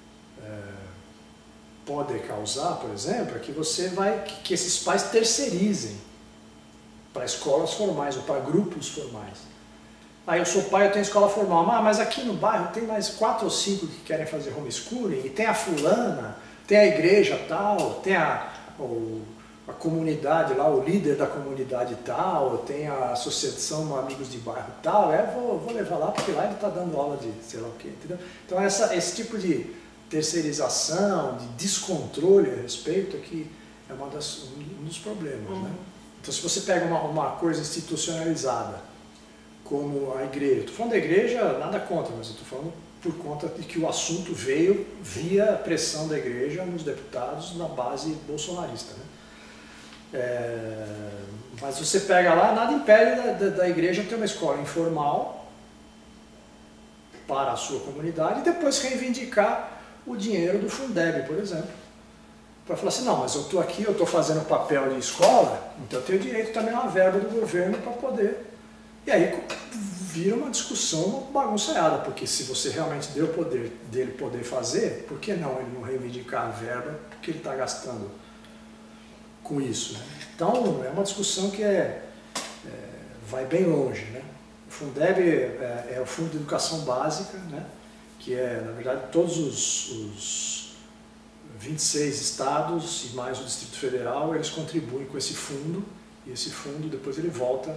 pode causar, por exemplo, é que que esses pais terceirizem para escolas formais ou para grupos formais. Eu sou pai, eu tenho escola formal, mas aqui no bairro tem mais 4 ou 5 que querem fazer homeschooling, e tem a fulana, tem a igreja tal, tem a comunidade lá, o líder da comunidade tal, tem a associação Amigos de Bairro tal, vou levar lá porque lá ele está dando aula de sei lá o quê, entendeu? Então esse tipo de terceirização, de descontrole a respeito aqui é um dos problemas, né? Então se você pega uma coisa institucionalizada, como a igreja, estou falando da igreja, nada contra, mas eu estou falando por conta de que o assunto veio via pressão da igreja nos deputados na base bolsonarista, né? Mas você pega lá, nada impede da igreja ter uma escola informal para a sua comunidade e depois reivindicar o dinheiro do Fundeb, por exemplo. Para falar assim, não, mas eu estou aqui, eu estou fazendo papel de escola, então eu tenho direito também a uma verba do governo para poder... E aí vira uma discussão, uma bagunçada, porque se você realmente deu o poder dele poder fazer, por que não ele não reivindicar a verba que ele está gastando com isso, né? Então é uma discussão que vai bem longe, né? O Fundeb é o Fundo de Educação Básica, né? Que na verdade, todos os 26 estados e mais o Distrito Federal, eles contribuem com esse fundo, e esse fundo depois ele volta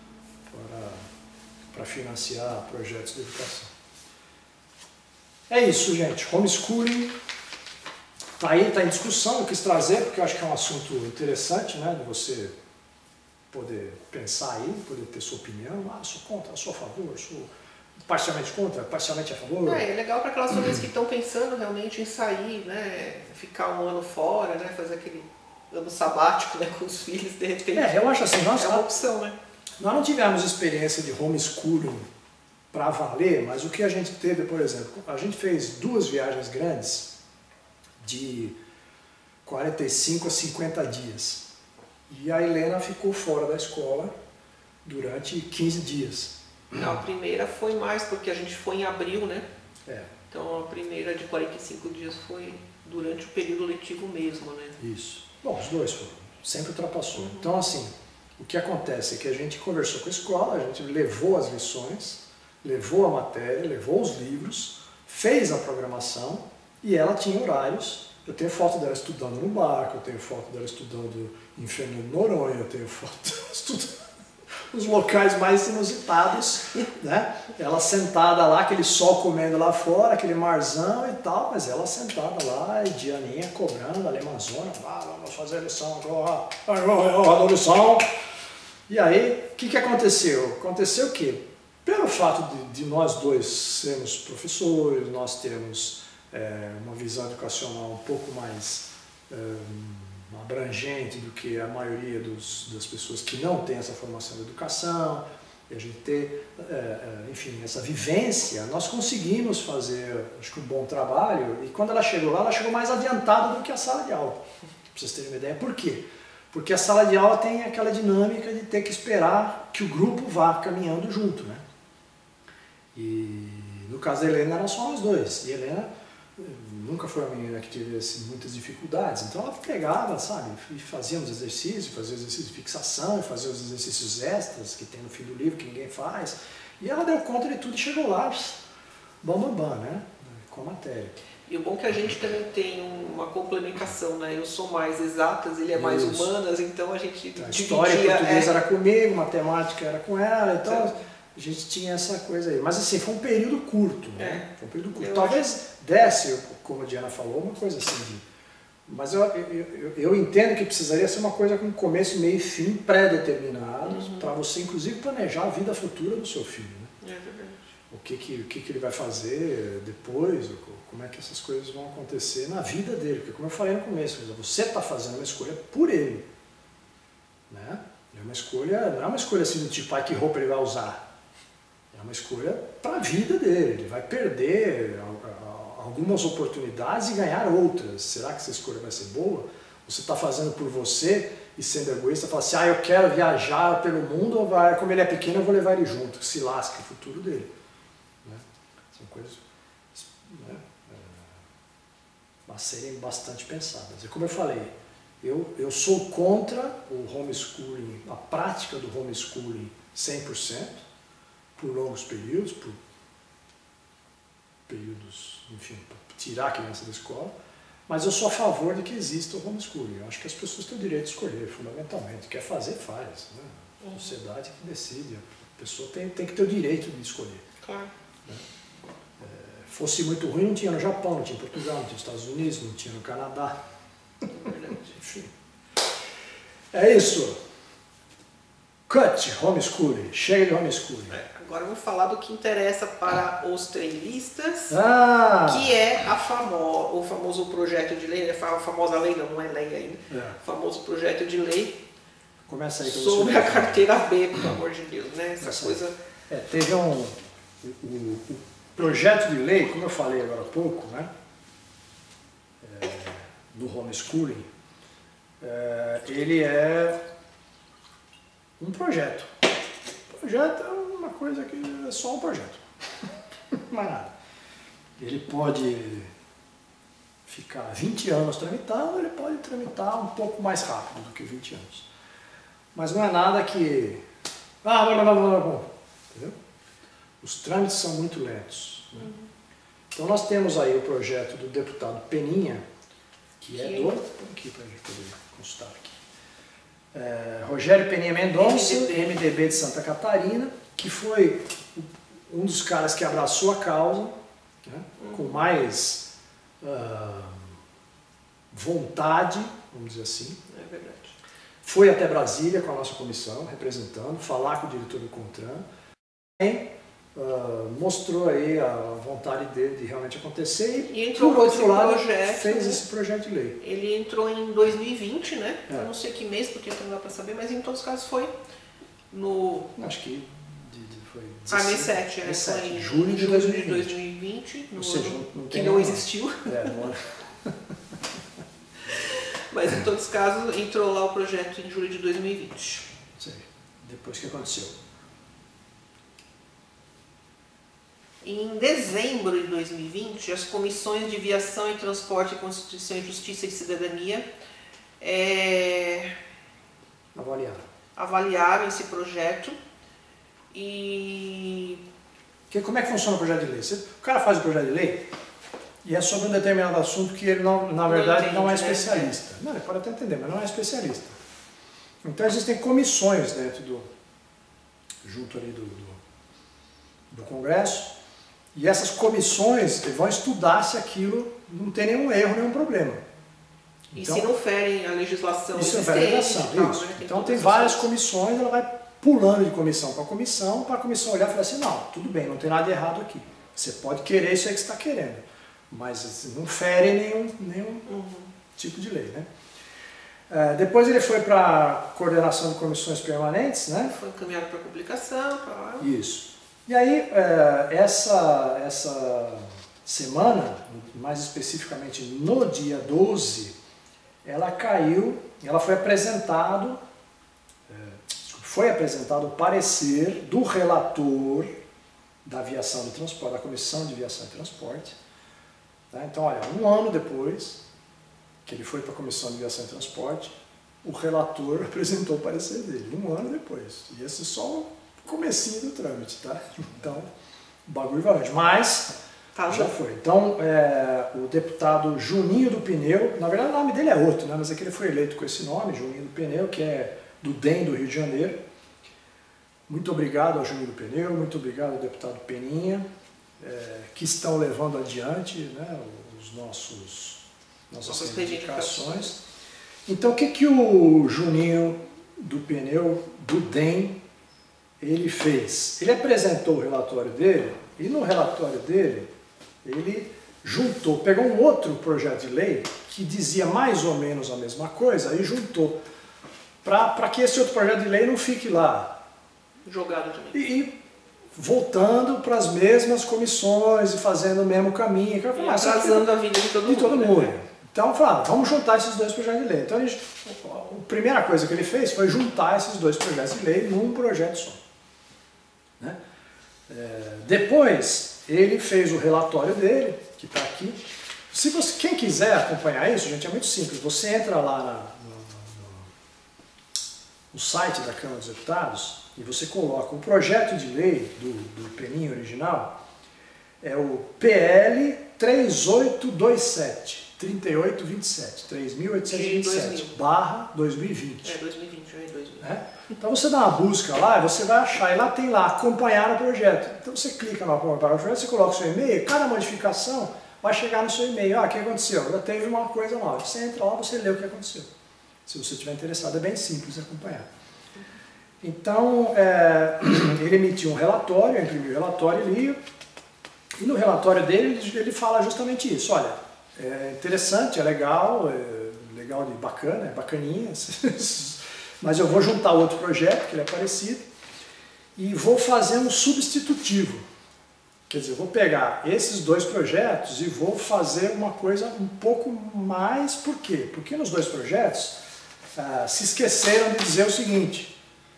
para financiar projetos de educação. É isso, gente. Homeschooling está aí, está em discussão, eu quis trazer, porque eu acho que é um assunto interessante, né, de você poder pensar aí, poder ter sua opinião. Sou contra, sou a favor, sou parcialmente contra, parcialmente a favor. É legal para aquelas famílias que estão pensando realmente em sair, né, ficar um ano fora, né, fazer aquele ano sabático, né, com os filhos, de repente. Eu acho assim, é uma opção, né? Nós não tivemos experiência de homeschooling para valer, mas o que a gente teve, por exemplo, a gente fez 2 viagens grandes de 45 a 50 dias. E a Helena ficou fora da escola durante 15 dias. Não, a primeira foi mais, porque a gente foi em abril, né? Então a primeira de 45 dias foi durante o período letivo mesmo, né? Isso. Bom, os 2 foram. Sempre ultrapassou. Então, assim, o que acontece é que a gente conversou com a escola, a gente levou as lições, levou a matéria, levou os livros, fez a programação e ela tinha horários. Eu tenho foto dela estudando no barco, eu tenho foto dela estudando em Fernando de Noronha, eu tenho foto dela estudando nos locais mais inusitados, né? Ela sentada lá, aquele sol comendo lá fora, aquele marzão e tal, mas ela sentada lá e Dianinha cobrando, alemãzona, vamos fazer a lição agora, a lição. E aí, o que aconteceu? Aconteceu que, pelo fato de nós dois sermos professores, nós termos uma visão educacional um pouco mais abrangente do que a maioria das pessoas que não tem essa formação de educação, e a gente ter, enfim, essa vivência, nós conseguimos fazer, acho que um bom trabalho, e quando ela chegou lá, ela chegou mais adiantada do que a sala de aula, para vocês terem uma ideia. Por quê? Porque a sala de aula tem aquela dinâmica de ter que esperar que o grupo vá caminhando junto, né? E no caso da Helena eram só nós dois, e a Helena nunca foi uma menina que tivesse muitas dificuldades, então ela pegava, sabe, e fazia uns exercícios, fazia exercícios de fixação, fazia os exercícios extras que tem no fim do livro que ninguém faz, e ela deu conta de tudo e chegou lá, bam, né, com a matéria. E o bom é que a gente também tem uma complementação, né? Eu sou mais exatas, ele é mais humanas, então a gente então, a história em português era comigo, matemática era com ela, então a gente tinha essa coisa aí. Mas assim, foi um período curto, né? Foi um período curto. Talvez desse, como a Diana falou, uma coisa assim. Mas eu entendo que precisaria ser uma coisa com começo, meio e fim pré-determinados, para você inclusive planejar a vida futura do seu filho, né? É verdade. O que ele vai fazer depois, como é que essas coisas vão acontecer na vida dele. Porque como eu falei no começo, você está fazendo uma escolha por ele, né? É uma escolha, não é uma escolha assim do tipo, que roupa ele vai usar. É uma escolha para a vida dele. Ele vai perder algumas oportunidades e ganhar outras. Será que essa escolha vai ser boa? Você está fazendo por você e sendo egoísta, fala assim, eu quero viajar pelo mundo, ou vai, como ele é pequeno eu vou levar ele junto, se lasque o futuro dele. Né? São coisas, né, a serem bastante pensadas. E como eu falei, eu sou contra o homeschooling, a prática do homeschooling 100%, por longos períodos, enfim, para tirar a criança da escola, mas eu sou a favor de que exista o homeschooling. Eu acho que as pessoas têm o direito de escolher, fundamentalmente. Quer fazer, faz. Né? A sociedade que decide. A pessoa tem que ter o direito de escolher. Claro. Né? Fosse muito ruim, não tinha no Japão, não tinha em Portugal, não tinha nos Estados Unidos, não tinha no Canadá. Enfim. É isso. Cut, homeschooling. Chega de homeschooling. Agora vamos falar do que interessa para os trailistas, que é o famoso projeto de lei, a famosa lei, não é lei ainda, o famoso projeto de lei. Começa aí sobre a carteira B, pelo amor de Deus, né? Essa coisa. Teve o projeto de lei, como eu falei agora há pouco, né? Do homeschooling, ele é um projeto. O projeto é uma coisa que é só um projeto, mais nada. Ele pode ficar 20 anos tramitando, ele pode tramitar um pouco mais rápido do que 20 anos. Mas não é nada que... entendeu? Os trâmites são muito lentos. Né? Então nós temos aí o projeto do deputado Peninha, que é do... aqui para a gente poder consultar aqui. Rogério Peninha Mendonça, MDB de Santa Catarina, que foi um dos caras que abraçou a causa, né, com mais vontade, vamos dizer assim. É verdade. Foi até Brasília com a nossa comissão, representando, falar com o diretor do CONTRAN, e mostrou aí a vontade dele de realmente acontecer e por outro lado, fez esse projeto de lei. Ele entrou em 2020, né? Eu não sei que mês, porque não dá para saber, mas em todos os casos foi no... Acho que foi 17, né? Foi em julho de 2020, ou seja, que não existiu. Não... Mas em todos os casos entrou lá o projeto em julho de 2020. Sei. Depois que aconteceu? Em dezembro de 2020, as comissões de Viação e Transporte, Constituição e Justiça e Cidadania avaliaram esse projeto e... Como é que funciona o projeto de lei? O cara faz o projeto de lei e é sobre um determinado assunto que ele, na verdade, não é especialista. Não, ele pode até entender, mas não é especialista. Então existem comissões dentro junto ali do Congresso, e essas comissões vão estudar se aquilo não tem nenhum erro, nenhum problema. Então, e se não ferem a legislação existente. Né? Então tem várias comissões, ela vai pulando de comissão para a comissão olhar e falar assim, não, tudo bem, não tem nada de errado aqui. Você pode querer isso aí que você está querendo, mas não fere nenhum tipo de lei. Né? Depois ele foi para a coordenação de comissões permanentes, né? Foi encaminhado para publicação. Isso. E aí, essa semana, mais especificamente no dia 12, ela foi apresentado o parecer do relator da aviação e transporte, da Comissão de Aviação e Transporte. Tá? Então, olha, um ano depois que ele foi para a Comissão de Aviação e Transporte, o relator apresentou o parecer dele, um ano depois. E esse é só o comecinho do trâmite, tá? Então, o bagulho vai longe. Mas, já foi. Então, o deputado Juninho do Pneu, na verdade o nome dele é outro, né? Mas aqui ele foi eleito com esse nome, Juninho do Pneu, que é do DEM do Rio de Janeiro. Muito obrigado ao Juninho do Pneu, muito obrigado ao deputado Peninha, que estão levando adiante, né, nossas reivindicações. Então, o que o Juninho do Pneu, do DEM, ele fez? Ele apresentou o relatório dele, e no relatório dele, ele pegou um outro projeto de lei que dizia mais ou menos a mesma coisa e juntou, para que esse outro projeto de lei não fique lá jogado também. E voltando para as mesmas comissões e fazendo o mesmo caminho. E atrasando a vida de todo mundo. Né? Então, falava, vamos juntar esses dois projetos de lei. Então, a primeira coisa que ele fez foi juntar esses dois projetos de lei num projeto só. Né? Depois, ele fez o relatório dele, que está aqui. Se você, quem quiser acompanhar isso, gente, é muito simples. Você entra lá no site da Câmara dos Deputados e você coloca o projeto de lei do Peninha original, é o PL 3827, 3827, 3827, barra 2020. 2020, 2020. Então você dá uma busca lá e você vai achar, e lá tem lá, acompanhar o projeto. Então você clica no acompanhar o projeto, você coloca o seu e-mail, cada modificação vai chegar no seu e-mail. Ah, o que aconteceu? Já teve uma coisa nova. Você entra lá, você lê o que aconteceu. Se você estiver interessado, é bem simples de acompanhar. Então, ele emitiu um relatório, eu imprimi o relatório e li. E no relatório dele, ele fala justamente isso. Olha, é interessante, é legal, legal de bacana, é bacaninha, mas eu vou juntar outro projeto, que ele é parecido, e vou fazer um substitutivo. Quer dizer, eu vou pegar esses dois projetos e vou fazer uma coisa um pouco mais. Por quê? Porque nos dois projetos se esqueceram de dizer o seguinte.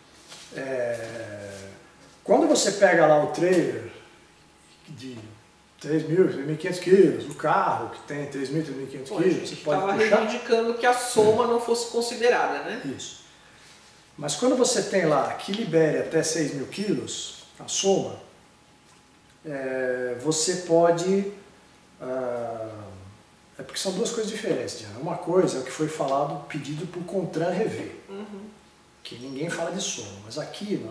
Quando você pega lá o trailer de 3.000, 3.500 quilos, o carro que tem 3.000, 3.500 quilos, você pode puxar. Estava reivindicando que a soma não fosse considerada, né? Isso. Mas quando você tem lá que libere até 6.000 quilos, a soma, você pode... É porque são duas coisas diferentes, Diana. Uma coisa é o que foi falado, pedido por CONTRAN rever, que ninguém fala de soma. Mas aqui,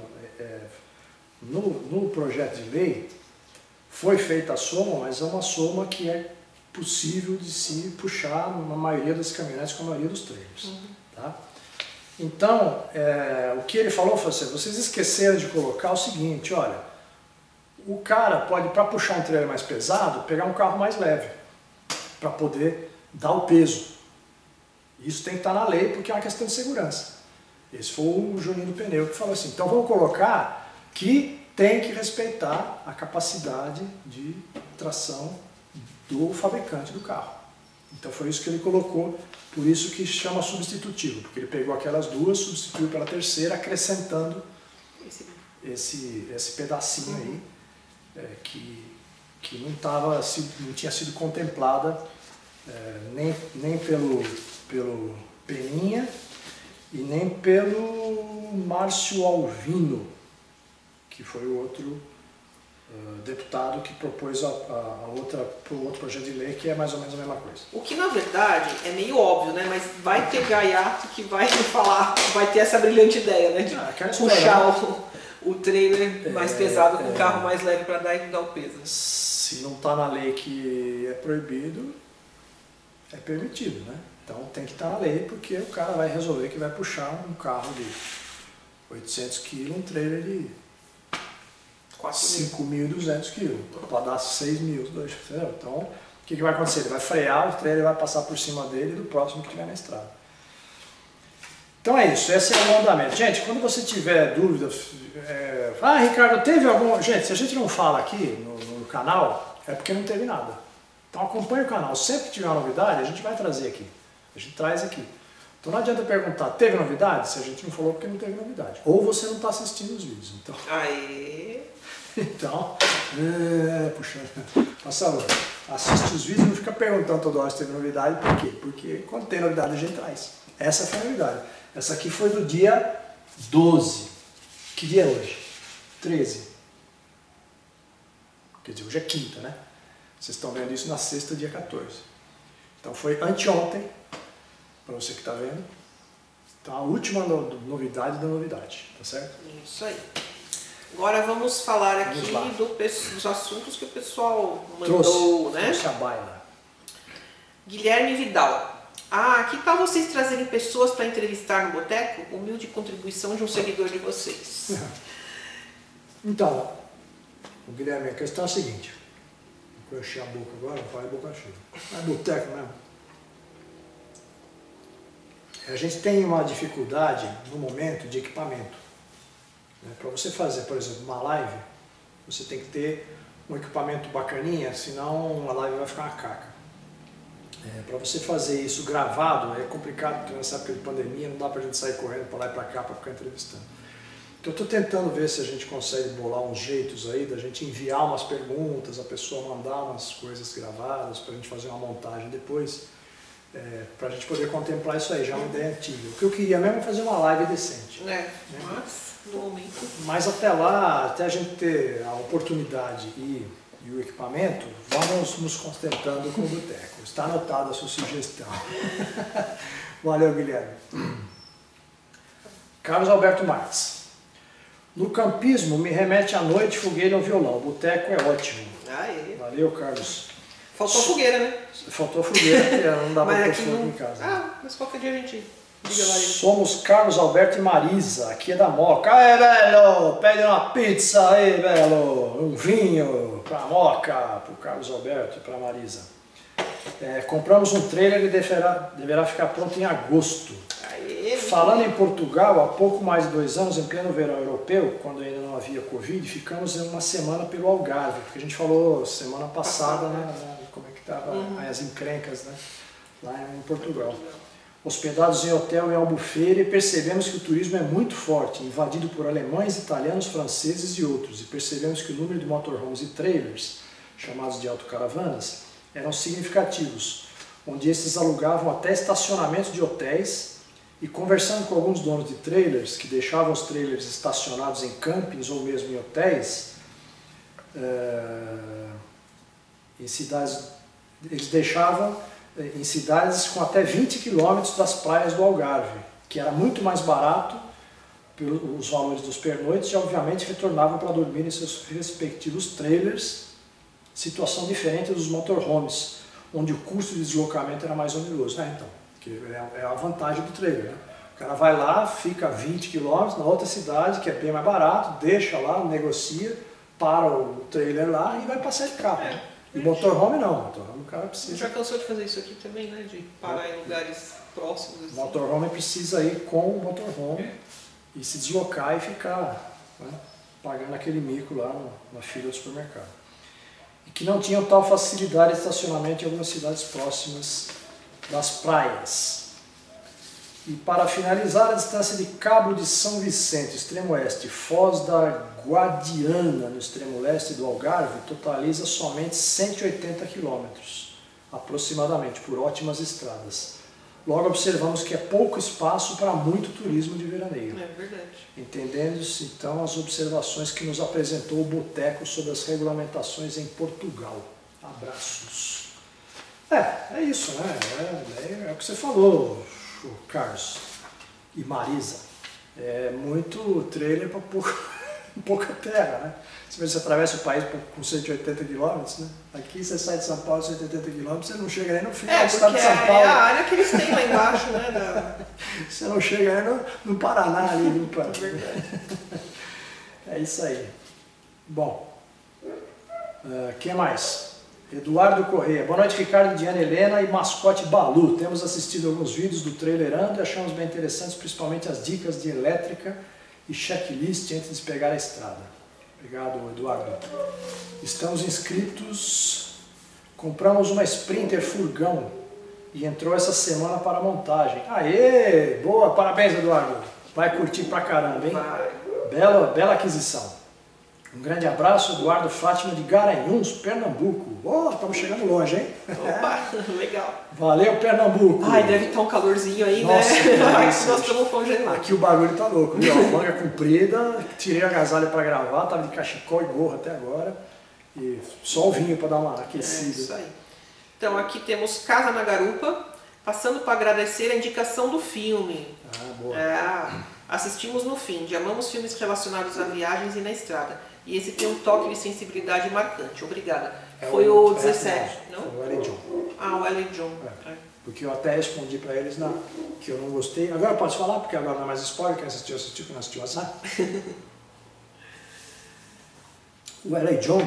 no projeto de lei, foi feita a soma, mas é uma soma que é possível de se puxar na maioria das caminhonetes com a maioria dos trailers. Tá? Então, o que ele falou foi assim, vocês esqueceram de colocar o seguinte, olha, o cara pode, para puxar um trailer mais pesado, pegar um carro mais leve, para poder dar o peso. Isso tem que estar na lei, porque é uma questão de segurança. Esse foi o Juninho do Pneu que falou assim, então vamos colocar que tem que respeitar a capacidade de tração do fabricante do carro. Então foi isso que ele colocou, por isso que chama substitutivo, porque ele pegou aquelas duas, substituiu pela terceira, acrescentando esse pedacinho aí, que não tinha sido contemplada nem pelo Peninha e nem pelo Márcio Alvino, que foi o outro deputado que propôs o outro projeto de lei, que é mais ou menos a mesma coisa. O que na verdade é meio óbvio, né? Mas vai ter gaiato que vai falar, vai ter essa brilhante ideia, né? De puxar o trailer mais pesado com o carro mais leve para dar o peso. Se não está na lei que é proibido, é permitido, né? Então tem que estar na lei, porque o cara vai resolver que vai puxar um carro de 800 kg, um trailer de 5.200 kg, para dar 6.000, entendeu? Então, o que vai acontecer? Ele vai frear, o trailer vai passar por cima dele e do próximo que estiver na estrada. Então é isso, esse é o andamento. Gente, quando você tiver dúvidas, Ricardo, teve algum... Gente, se a gente não fala aqui no canal, é porque não teve nada. Então acompanhe o canal, sempre que tiver uma novidade, a gente vai trazer aqui. A gente traz aqui. Então não adianta perguntar, teve novidade? Se a gente não falou, porque não teve novidade. Ou você não está assistindo os vídeos. Então... Aê! Então, puxa, assiste os vídeos e não fica perguntando toda hora se teve novidade. Por quê? Porque quando tem novidade a gente traz. Essa foi a novidade. Essa aqui foi do dia 12. Que dia é hoje? 13. Quer dizer, hoje é quinta, né? Vocês estão vendo isso na sexta, dia 14. Então foi anteontem, para você que está vendo. Então a última novidade da novidade, tá certo? Isso aí. Agora vamos falar aqui dos assuntos que o pessoal mandou, né? Trouxe a baila. Guilherme Vidal. Que tal vocês trazerem pessoas para entrevistar no boteco? Humilde contribuição de um seguidor de vocês. Então, o Guilherme, a questão é a seguinte. Vou encher a boca agora, não faz boca cheia. É boteco mesmo. A gente tem uma dificuldade no momento de equipamento. Para você fazer, por exemplo, uma live, você tem que ter um equipamento bacaninha, senão a live vai ficar uma caca. Para você fazer isso gravado é complicado, porque nessa época de pandemia não dá para a gente sair correndo para lá e para cá para ficar entrevistando. Então eu estou tentando ver se a gente consegue bolar uns jeitos aí da gente enviar umas perguntas, a pessoa mandar umas coisas gravadas para a gente fazer uma montagem depois, para a gente poder contemplar isso aí, já é uma ideia antiga. O que eu queria mesmo é fazer uma live decente. Mas no momento... Mas até lá, até a gente ter a oportunidade e o equipamento, vamos nos contentando com o boteco. Está anotada a sua sugestão. Valeu, Guilherme. Carlos Alberto Marques. No campismo, me remete à noite, fogueira ao violão. O boteco é ótimo. Valeu, Carlos. Faltou fogueira, né? Faltou fogueira, porque não dá para ter fogo em casa. Mas qualquer dia a gente liga lá. Somos Carlos Alberto e Marisa, aqui é da Moca. Aê, velho, pede uma pizza aí, velho, um vinho pra Moca, pro Carlos Alberto e pra Marisa. Compramos um trailer e deverá ficar pronto em agosto. Falando em Portugal, há pouco mais de 2 anos, em pleno verão europeu, quando ainda não havia Covid, ficamos uma semana pelo Algarve, porque a gente falou semana passada, né, como é que estavam as encrencas, né, lá em Portugal. Hospedados em hotel em Albufeira, e percebemos que o turismo é muito forte, invadido por alemães, italianos, franceses e outros, e percebemos que o número de motorhomes e trailers, chamados de autocaravanas, eram significativos, onde esses alugavam até estacionamentos de hotéis. E conversando com alguns donos de trailers, que deixavam os trailers estacionados em campings ou mesmo em hotéis, em cidades, eles deixavam em cidades com até 20 quilômetros das praias do Algarve, que era muito mais barato pelos valores dos pernoites e obviamente retornavam para dormir em seus respectivos trailers, situação diferente dos motorhomes, onde o custo de deslocamento era mais oneroso. Então, que é a vantagem do trailer, né? O cara vai lá, fica a 20 km na outra cidade, que é bem mais barato, deixa lá, negocia, para o trailer lá e vai passear de carro. Né? E motorhome não, motorhome o cara precisa... Já cansou de fazer isso aqui também, né? De parar em lugares próximos. Assim. Motorhome precisa ir com o motorhome e se deslocar e ficar, né, pagando aquele mico lá na fila do supermercado. E que não tinham tal facilidade de estacionamento em algumas cidades próximas das praias. E para finalizar, a distância de Cabo de São Vicente, extremo oeste, Foz da Guadiana, no extremo leste do Algarve, totaliza somente 180 quilômetros, aproximadamente, por ótimas estradas. Logo observamos que é pouco espaço para muito turismo de veraneio. É verdade. Entendendo-se então as observações que nos apresentou o boteco sobre as regulamentações em Portugal. Abraços. É isso, né? É o que você falou, Carlos e Marisa. É muito trailer para pouca terra, né? Você atravessa o país com 180 quilômetros, né? Aqui você sai de São Paulo 180 quilômetros, você não chega nem no final do estado de São Paulo. É a área que eles têm lá embaixo, né? Você não chega nem no Paraná ali, no Paraná. É verdade. É isso aí. Bom, quem mais? Eduardo Correia. Boa noite, Ricardo, Diana, Helena e mascote Balu. Temos assistido alguns vídeos do Trailerando e achamos bem interessantes, principalmente as dicas de elétrica e checklist antes de pegar a estrada. Obrigado, Eduardo. Estamos inscritos. Compramos uma Sprinter furgão e entrou essa semana para a montagem. Aê! Boa! Parabéns, Eduardo. Vai curtir pra caramba, hein? Bela aquisição. Um grande abraço, Eduardo Fátima de Garanhuns, Pernambuco. Estamos chegando longe, hein? Opa, legal. Valeu, Pernambuco. Ai, deve estar um calorzinho aí, nossa, né? Nós estamos congelados. Aqui o barulho tá louco, viu? Manga comprida, tirei a agasalho para gravar, tava de cachecol e gorro até agora. E só o vinho para dar uma aquecida. É isso aí. Então aqui temos Casa na Garupa, passando para agradecer a indicação do filme. Boa. Assistimos no fim, amamos filmes relacionados a viagens e na estrada. E esse tem um toque de sensibilidade marcante. Obrigada. Foi o 17, não? Foi o Ellen John. O Ellen John. Porque eu até respondi para eles que eu não gostei. Agora eu posso falar, porque agora não é mais spoiler, quem assistiu, quem não assistiu, assar. O Ellen John,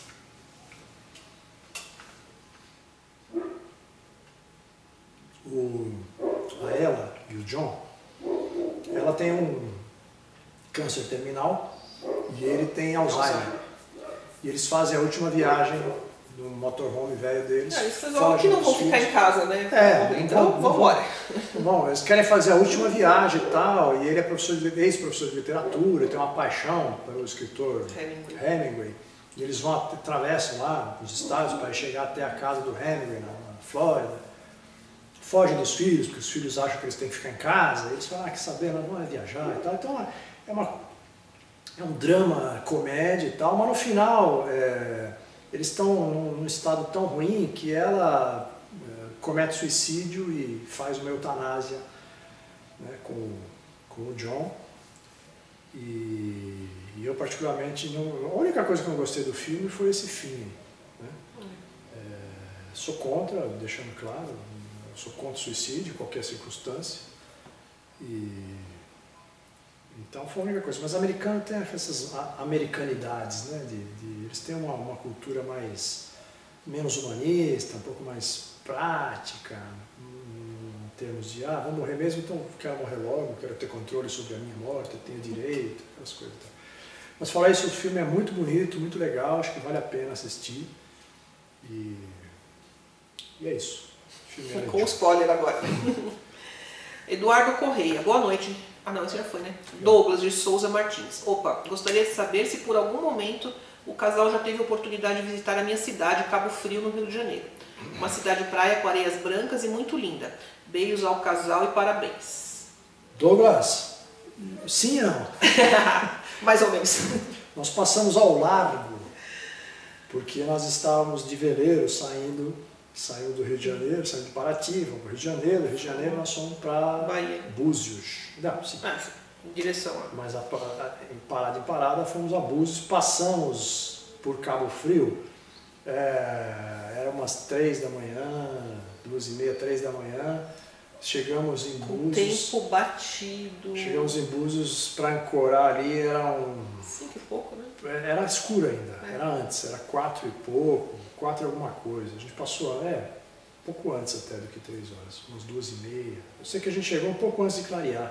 a ela e o John, ela tem um câncer terminal e ele tem Alzheimer. E eles fazem a última viagem no motorhome velho deles. Eles falam que não vão ficar em casa, né? Então, vamos embora. Bom, eles querem fazer a última viagem e tal, e ele é ex-professor de literatura, tem uma paixão pelo escritor Hemingway. E eles atravessam lá os estados para chegar até a casa do Hemingway, na Flórida. Fogem dos filhos, porque os filhos acham que eles têm que ficar em casa. Eles falam, quer saber, nós vamos viajar e tal. Então é um drama, comédia e tal, mas no final eles estão num estado tão ruim que ela comete suicídio e faz uma eutanásia, né, com o John. E eu particularmente, a única coisa que eu não gostei do filme foi esse fim. Né? Sou contra, deixando claro, sou contra o suicídio em qualquer circunstância. Então foi a única coisa. Mas o americano tem essas americanidades, né? Eles têm uma cultura menos humanista, um pouco mais prática, em termos de, vou morrer mesmo, então quero morrer logo, quero ter controle sobre a minha morte, eu tenho direito, aquelas coisas. Mas falar isso, o filme é muito bonito, muito legal, acho que vale a pena assistir. E é isso. Com spoiler agora. Eduardo Correia, boa noite. Não, esse já foi, né? Douglas de Souza Martins. Opa, gostaria de saber se por algum momento o casal já teve a oportunidade de visitar a minha cidade, Cabo Frio, no Rio de Janeiro. Uma cidade praia com areias brancas e muito linda. Beijos ao casal e parabéns. Douglas, sim ou não? Mais ou menos. Nós passamos ao largo, porque nós estávamos de veleiro saindo do Rio de Janeiro, saindo de Paraty, vamos para o Rio de Janeiro. Do Rio de Janeiro nós fomos para Búzios. Não, sim. Em direção a... Mas em parada fomos a Búzios, passamos por Cabo Frio, era umas 3 da manhã, 2h30, 3 da manhã, chegamos em Búzios. Com tempo batido. Chegamos em Búzios para ancorar ali, era 5 e pouco, né? Era escuro ainda, era antes, era 4 e pouco, 4 e alguma coisa. A gente passou, pouco antes até do que 3 horas, umas 2h30. Eu sei que a gente chegou um pouco antes de clarear.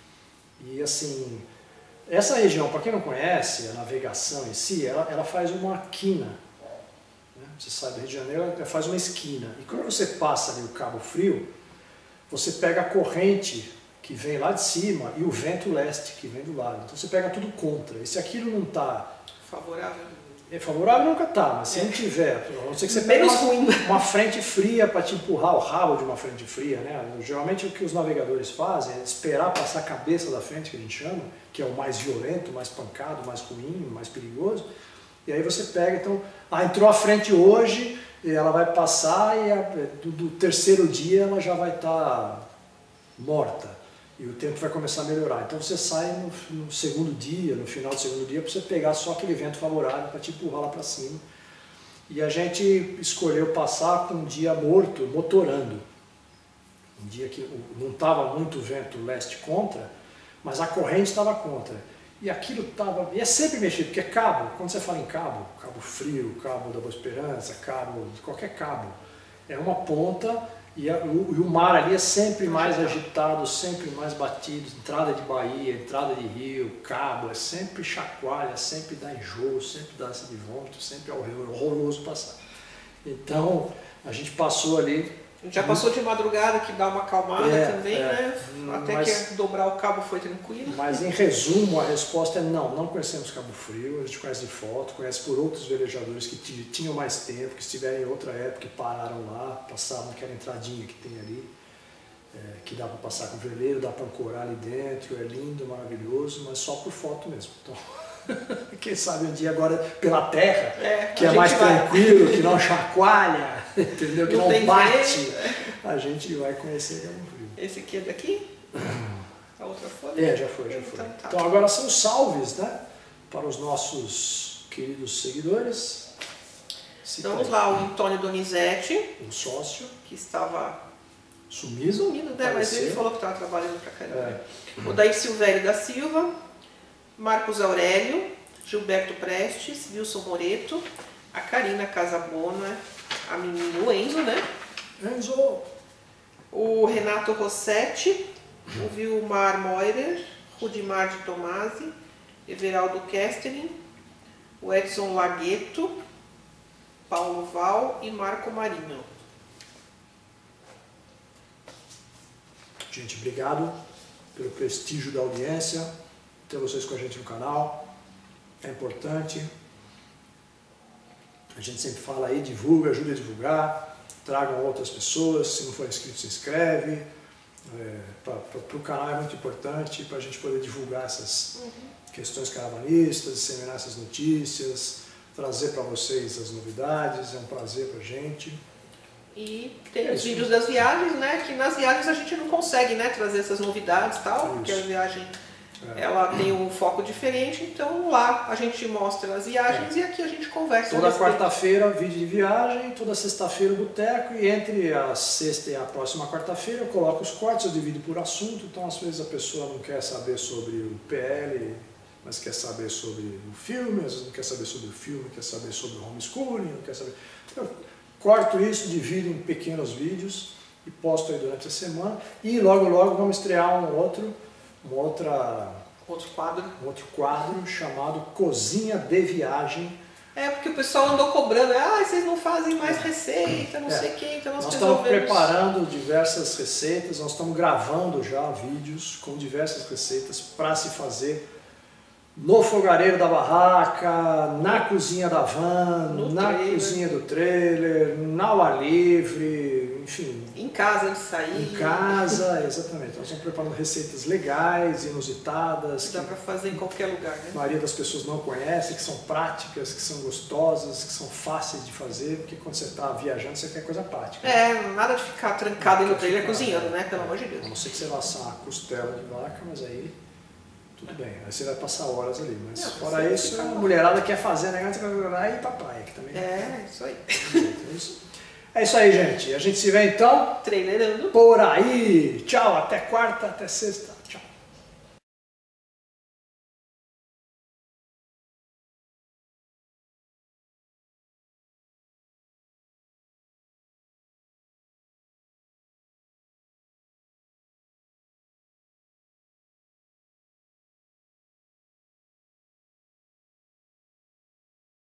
E assim, essa região, para quem não conhece, a navegação em si, ela faz uma quina. Né? Você sai do Rio de Janeiro, ela faz uma esquina. E quando você passa ali o Cabo Frio, você pega a corrente que vem lá de cima e o vento leste que vem do lado. Então você pega tudo contra. E se aquilo não está favorável? Favorável nunca está, mas se não tiver, a não ser que você pega uma frente fria para te empurrar o rabo de uma frente fria, né? Geralmente o que os navegadores fazem é esperar passar a cabeça da frente, que a gente chama, que é o mais violento, mais pancado, mais ruim, mais perigoso, e aí você pega, então, entrou a frente hoje, e ela vai passar e do terceiro dia ela já vai estar morta. E o tempo vai começar a melhorar. Então você sai no segundo dia, no final do segundo dia, para você pegar só aquele vento favorável para te empurrar lá para cima. E a gente escolheu passar com um dia morto, motorando. Um dia que não estava muito vento leste contra, mas a corrente estava contra. E aquilo estava... E é sempre mexido, porque cabo, quando você fala em cabo, Cabo Frio, Cabo da Boa Esperança, cabo, qualquer cabo, é uma ponta... E o mar ali é sempre mais agitado, sempre mais batido, entrada de baía, entrada de rio, cabo, é sempre chacoalha, sempre dá enjoo, sempre dá ânsia de vômito, sempre é horroroso passar. Então, a gente passou ali... Já passou de madrugada, que dá uma acalmada também, né? Até que dobrar o cabo foi tranquilo. Mas em resumo, a resposta é não conhecemos Cabo Frio, a gente conhece de foto, conhece por outros velejadores que tinham mais tempo, que estiveram em outra época e pararam lá, passavam naquela entradinha que tem ali, que dá para passar com veleiro, dá para ancorar ali dentro, é lindo, maravilhoso, mas só por foto mesmo. Então, quem sabe um dia agora pela terra, que é mais tranquilo, que não chacoalha, entendeu? Que não bate, a gente vai conhecer Cabo Frio. Esse aqui é daqui? A outra folha? Já foi. Então agora são salves, né? Para os nossos queridos seguidores. Então vamos lá, o Antônio Donizete. Um sócio. Que estava sumido, né? Mas ele falou que estava trabalhando pra caramba. O Daí Silvério da Silva, Marcos Aurélio, Gilberto Prestes, Wilson Moreto, a Karina Casabona, a menina, o Enzo, né? Enzo! O Renato Rossetti, o Vilmar Moirer, Rudimar de Tomasi, Everaldo Kesterin, o Edson Lagueto, Paulo Val e Marco Marinho. Gente, obrigado pelo prestígio da audiência, ter vocês com a gente no canal, é importante. A gente sempre fala aí, divulga, ajuda a divulgar, tragam outras pessoas, se não for inscrito se inscreve. Para o canal é muito importante, para a gente poder divulgar essas questões caravanistas, disseminar essas notícias, trazer para vocês as novidades, é um prazer para a gente. E tem os vídeos das viagens, né? Que nas viagens a gente não consegue, né, trazer essas novidades e tal, porque a viagem ela tem um foco diferente, então lá a gente mostra as viagens e aqui a gente conversa. Toda quarta-feira vídeo de viagem, toda sexta-feira boteco, e entre a sexta e a próxima quarta-feira eu coloco os cortes, eu divido por assunto, então às vezes a pessoa não quer saber sobre o PL, mas quer saber sobre o filme, às vezes não quer saber sobre o filme, quer saber sobre o homeschooling, não quer saber... Eu corto isso, divido em pequenos vídeos e posto aí durante a semana, e logo logo vamos estrear outro quadro chamado Cozinha de Viagem. É, porque o pessoal andou cobrando, vocês não fazem mais receita, não sei o que, então nós estamos preparando diversas receitas, nós estamos gravando já vídeos com diversas receitas para se fazer no fogareiro da barraca, na cozinha da van, na cozinha do trailer, ao ar livre, enfim. Em casa de sair. Em casa, exatamente. Nós estamos preparando receitas legais, inusitadas. Dá para fazer em qualquer lugar, né? A maioria das pessoas não conhece, que são práticas, que são gostosas, que são fáceis de fazer, porque quando você está viajando você quer coisa prática. Nada de ficar trancado no trailer cozinhando, né? Pelo amor de Deus. A não ser que você vá assar uma costela de vaca, mas aí... tudo bem, aí você vai passar horas ali, mas fora isso, a mulherada quer fazer, né? Aí papai, que também. Isso aí. É isso aí, gente. A gente se vê então. Trailerando. Por aí. Tchau, até quarta, até sexta.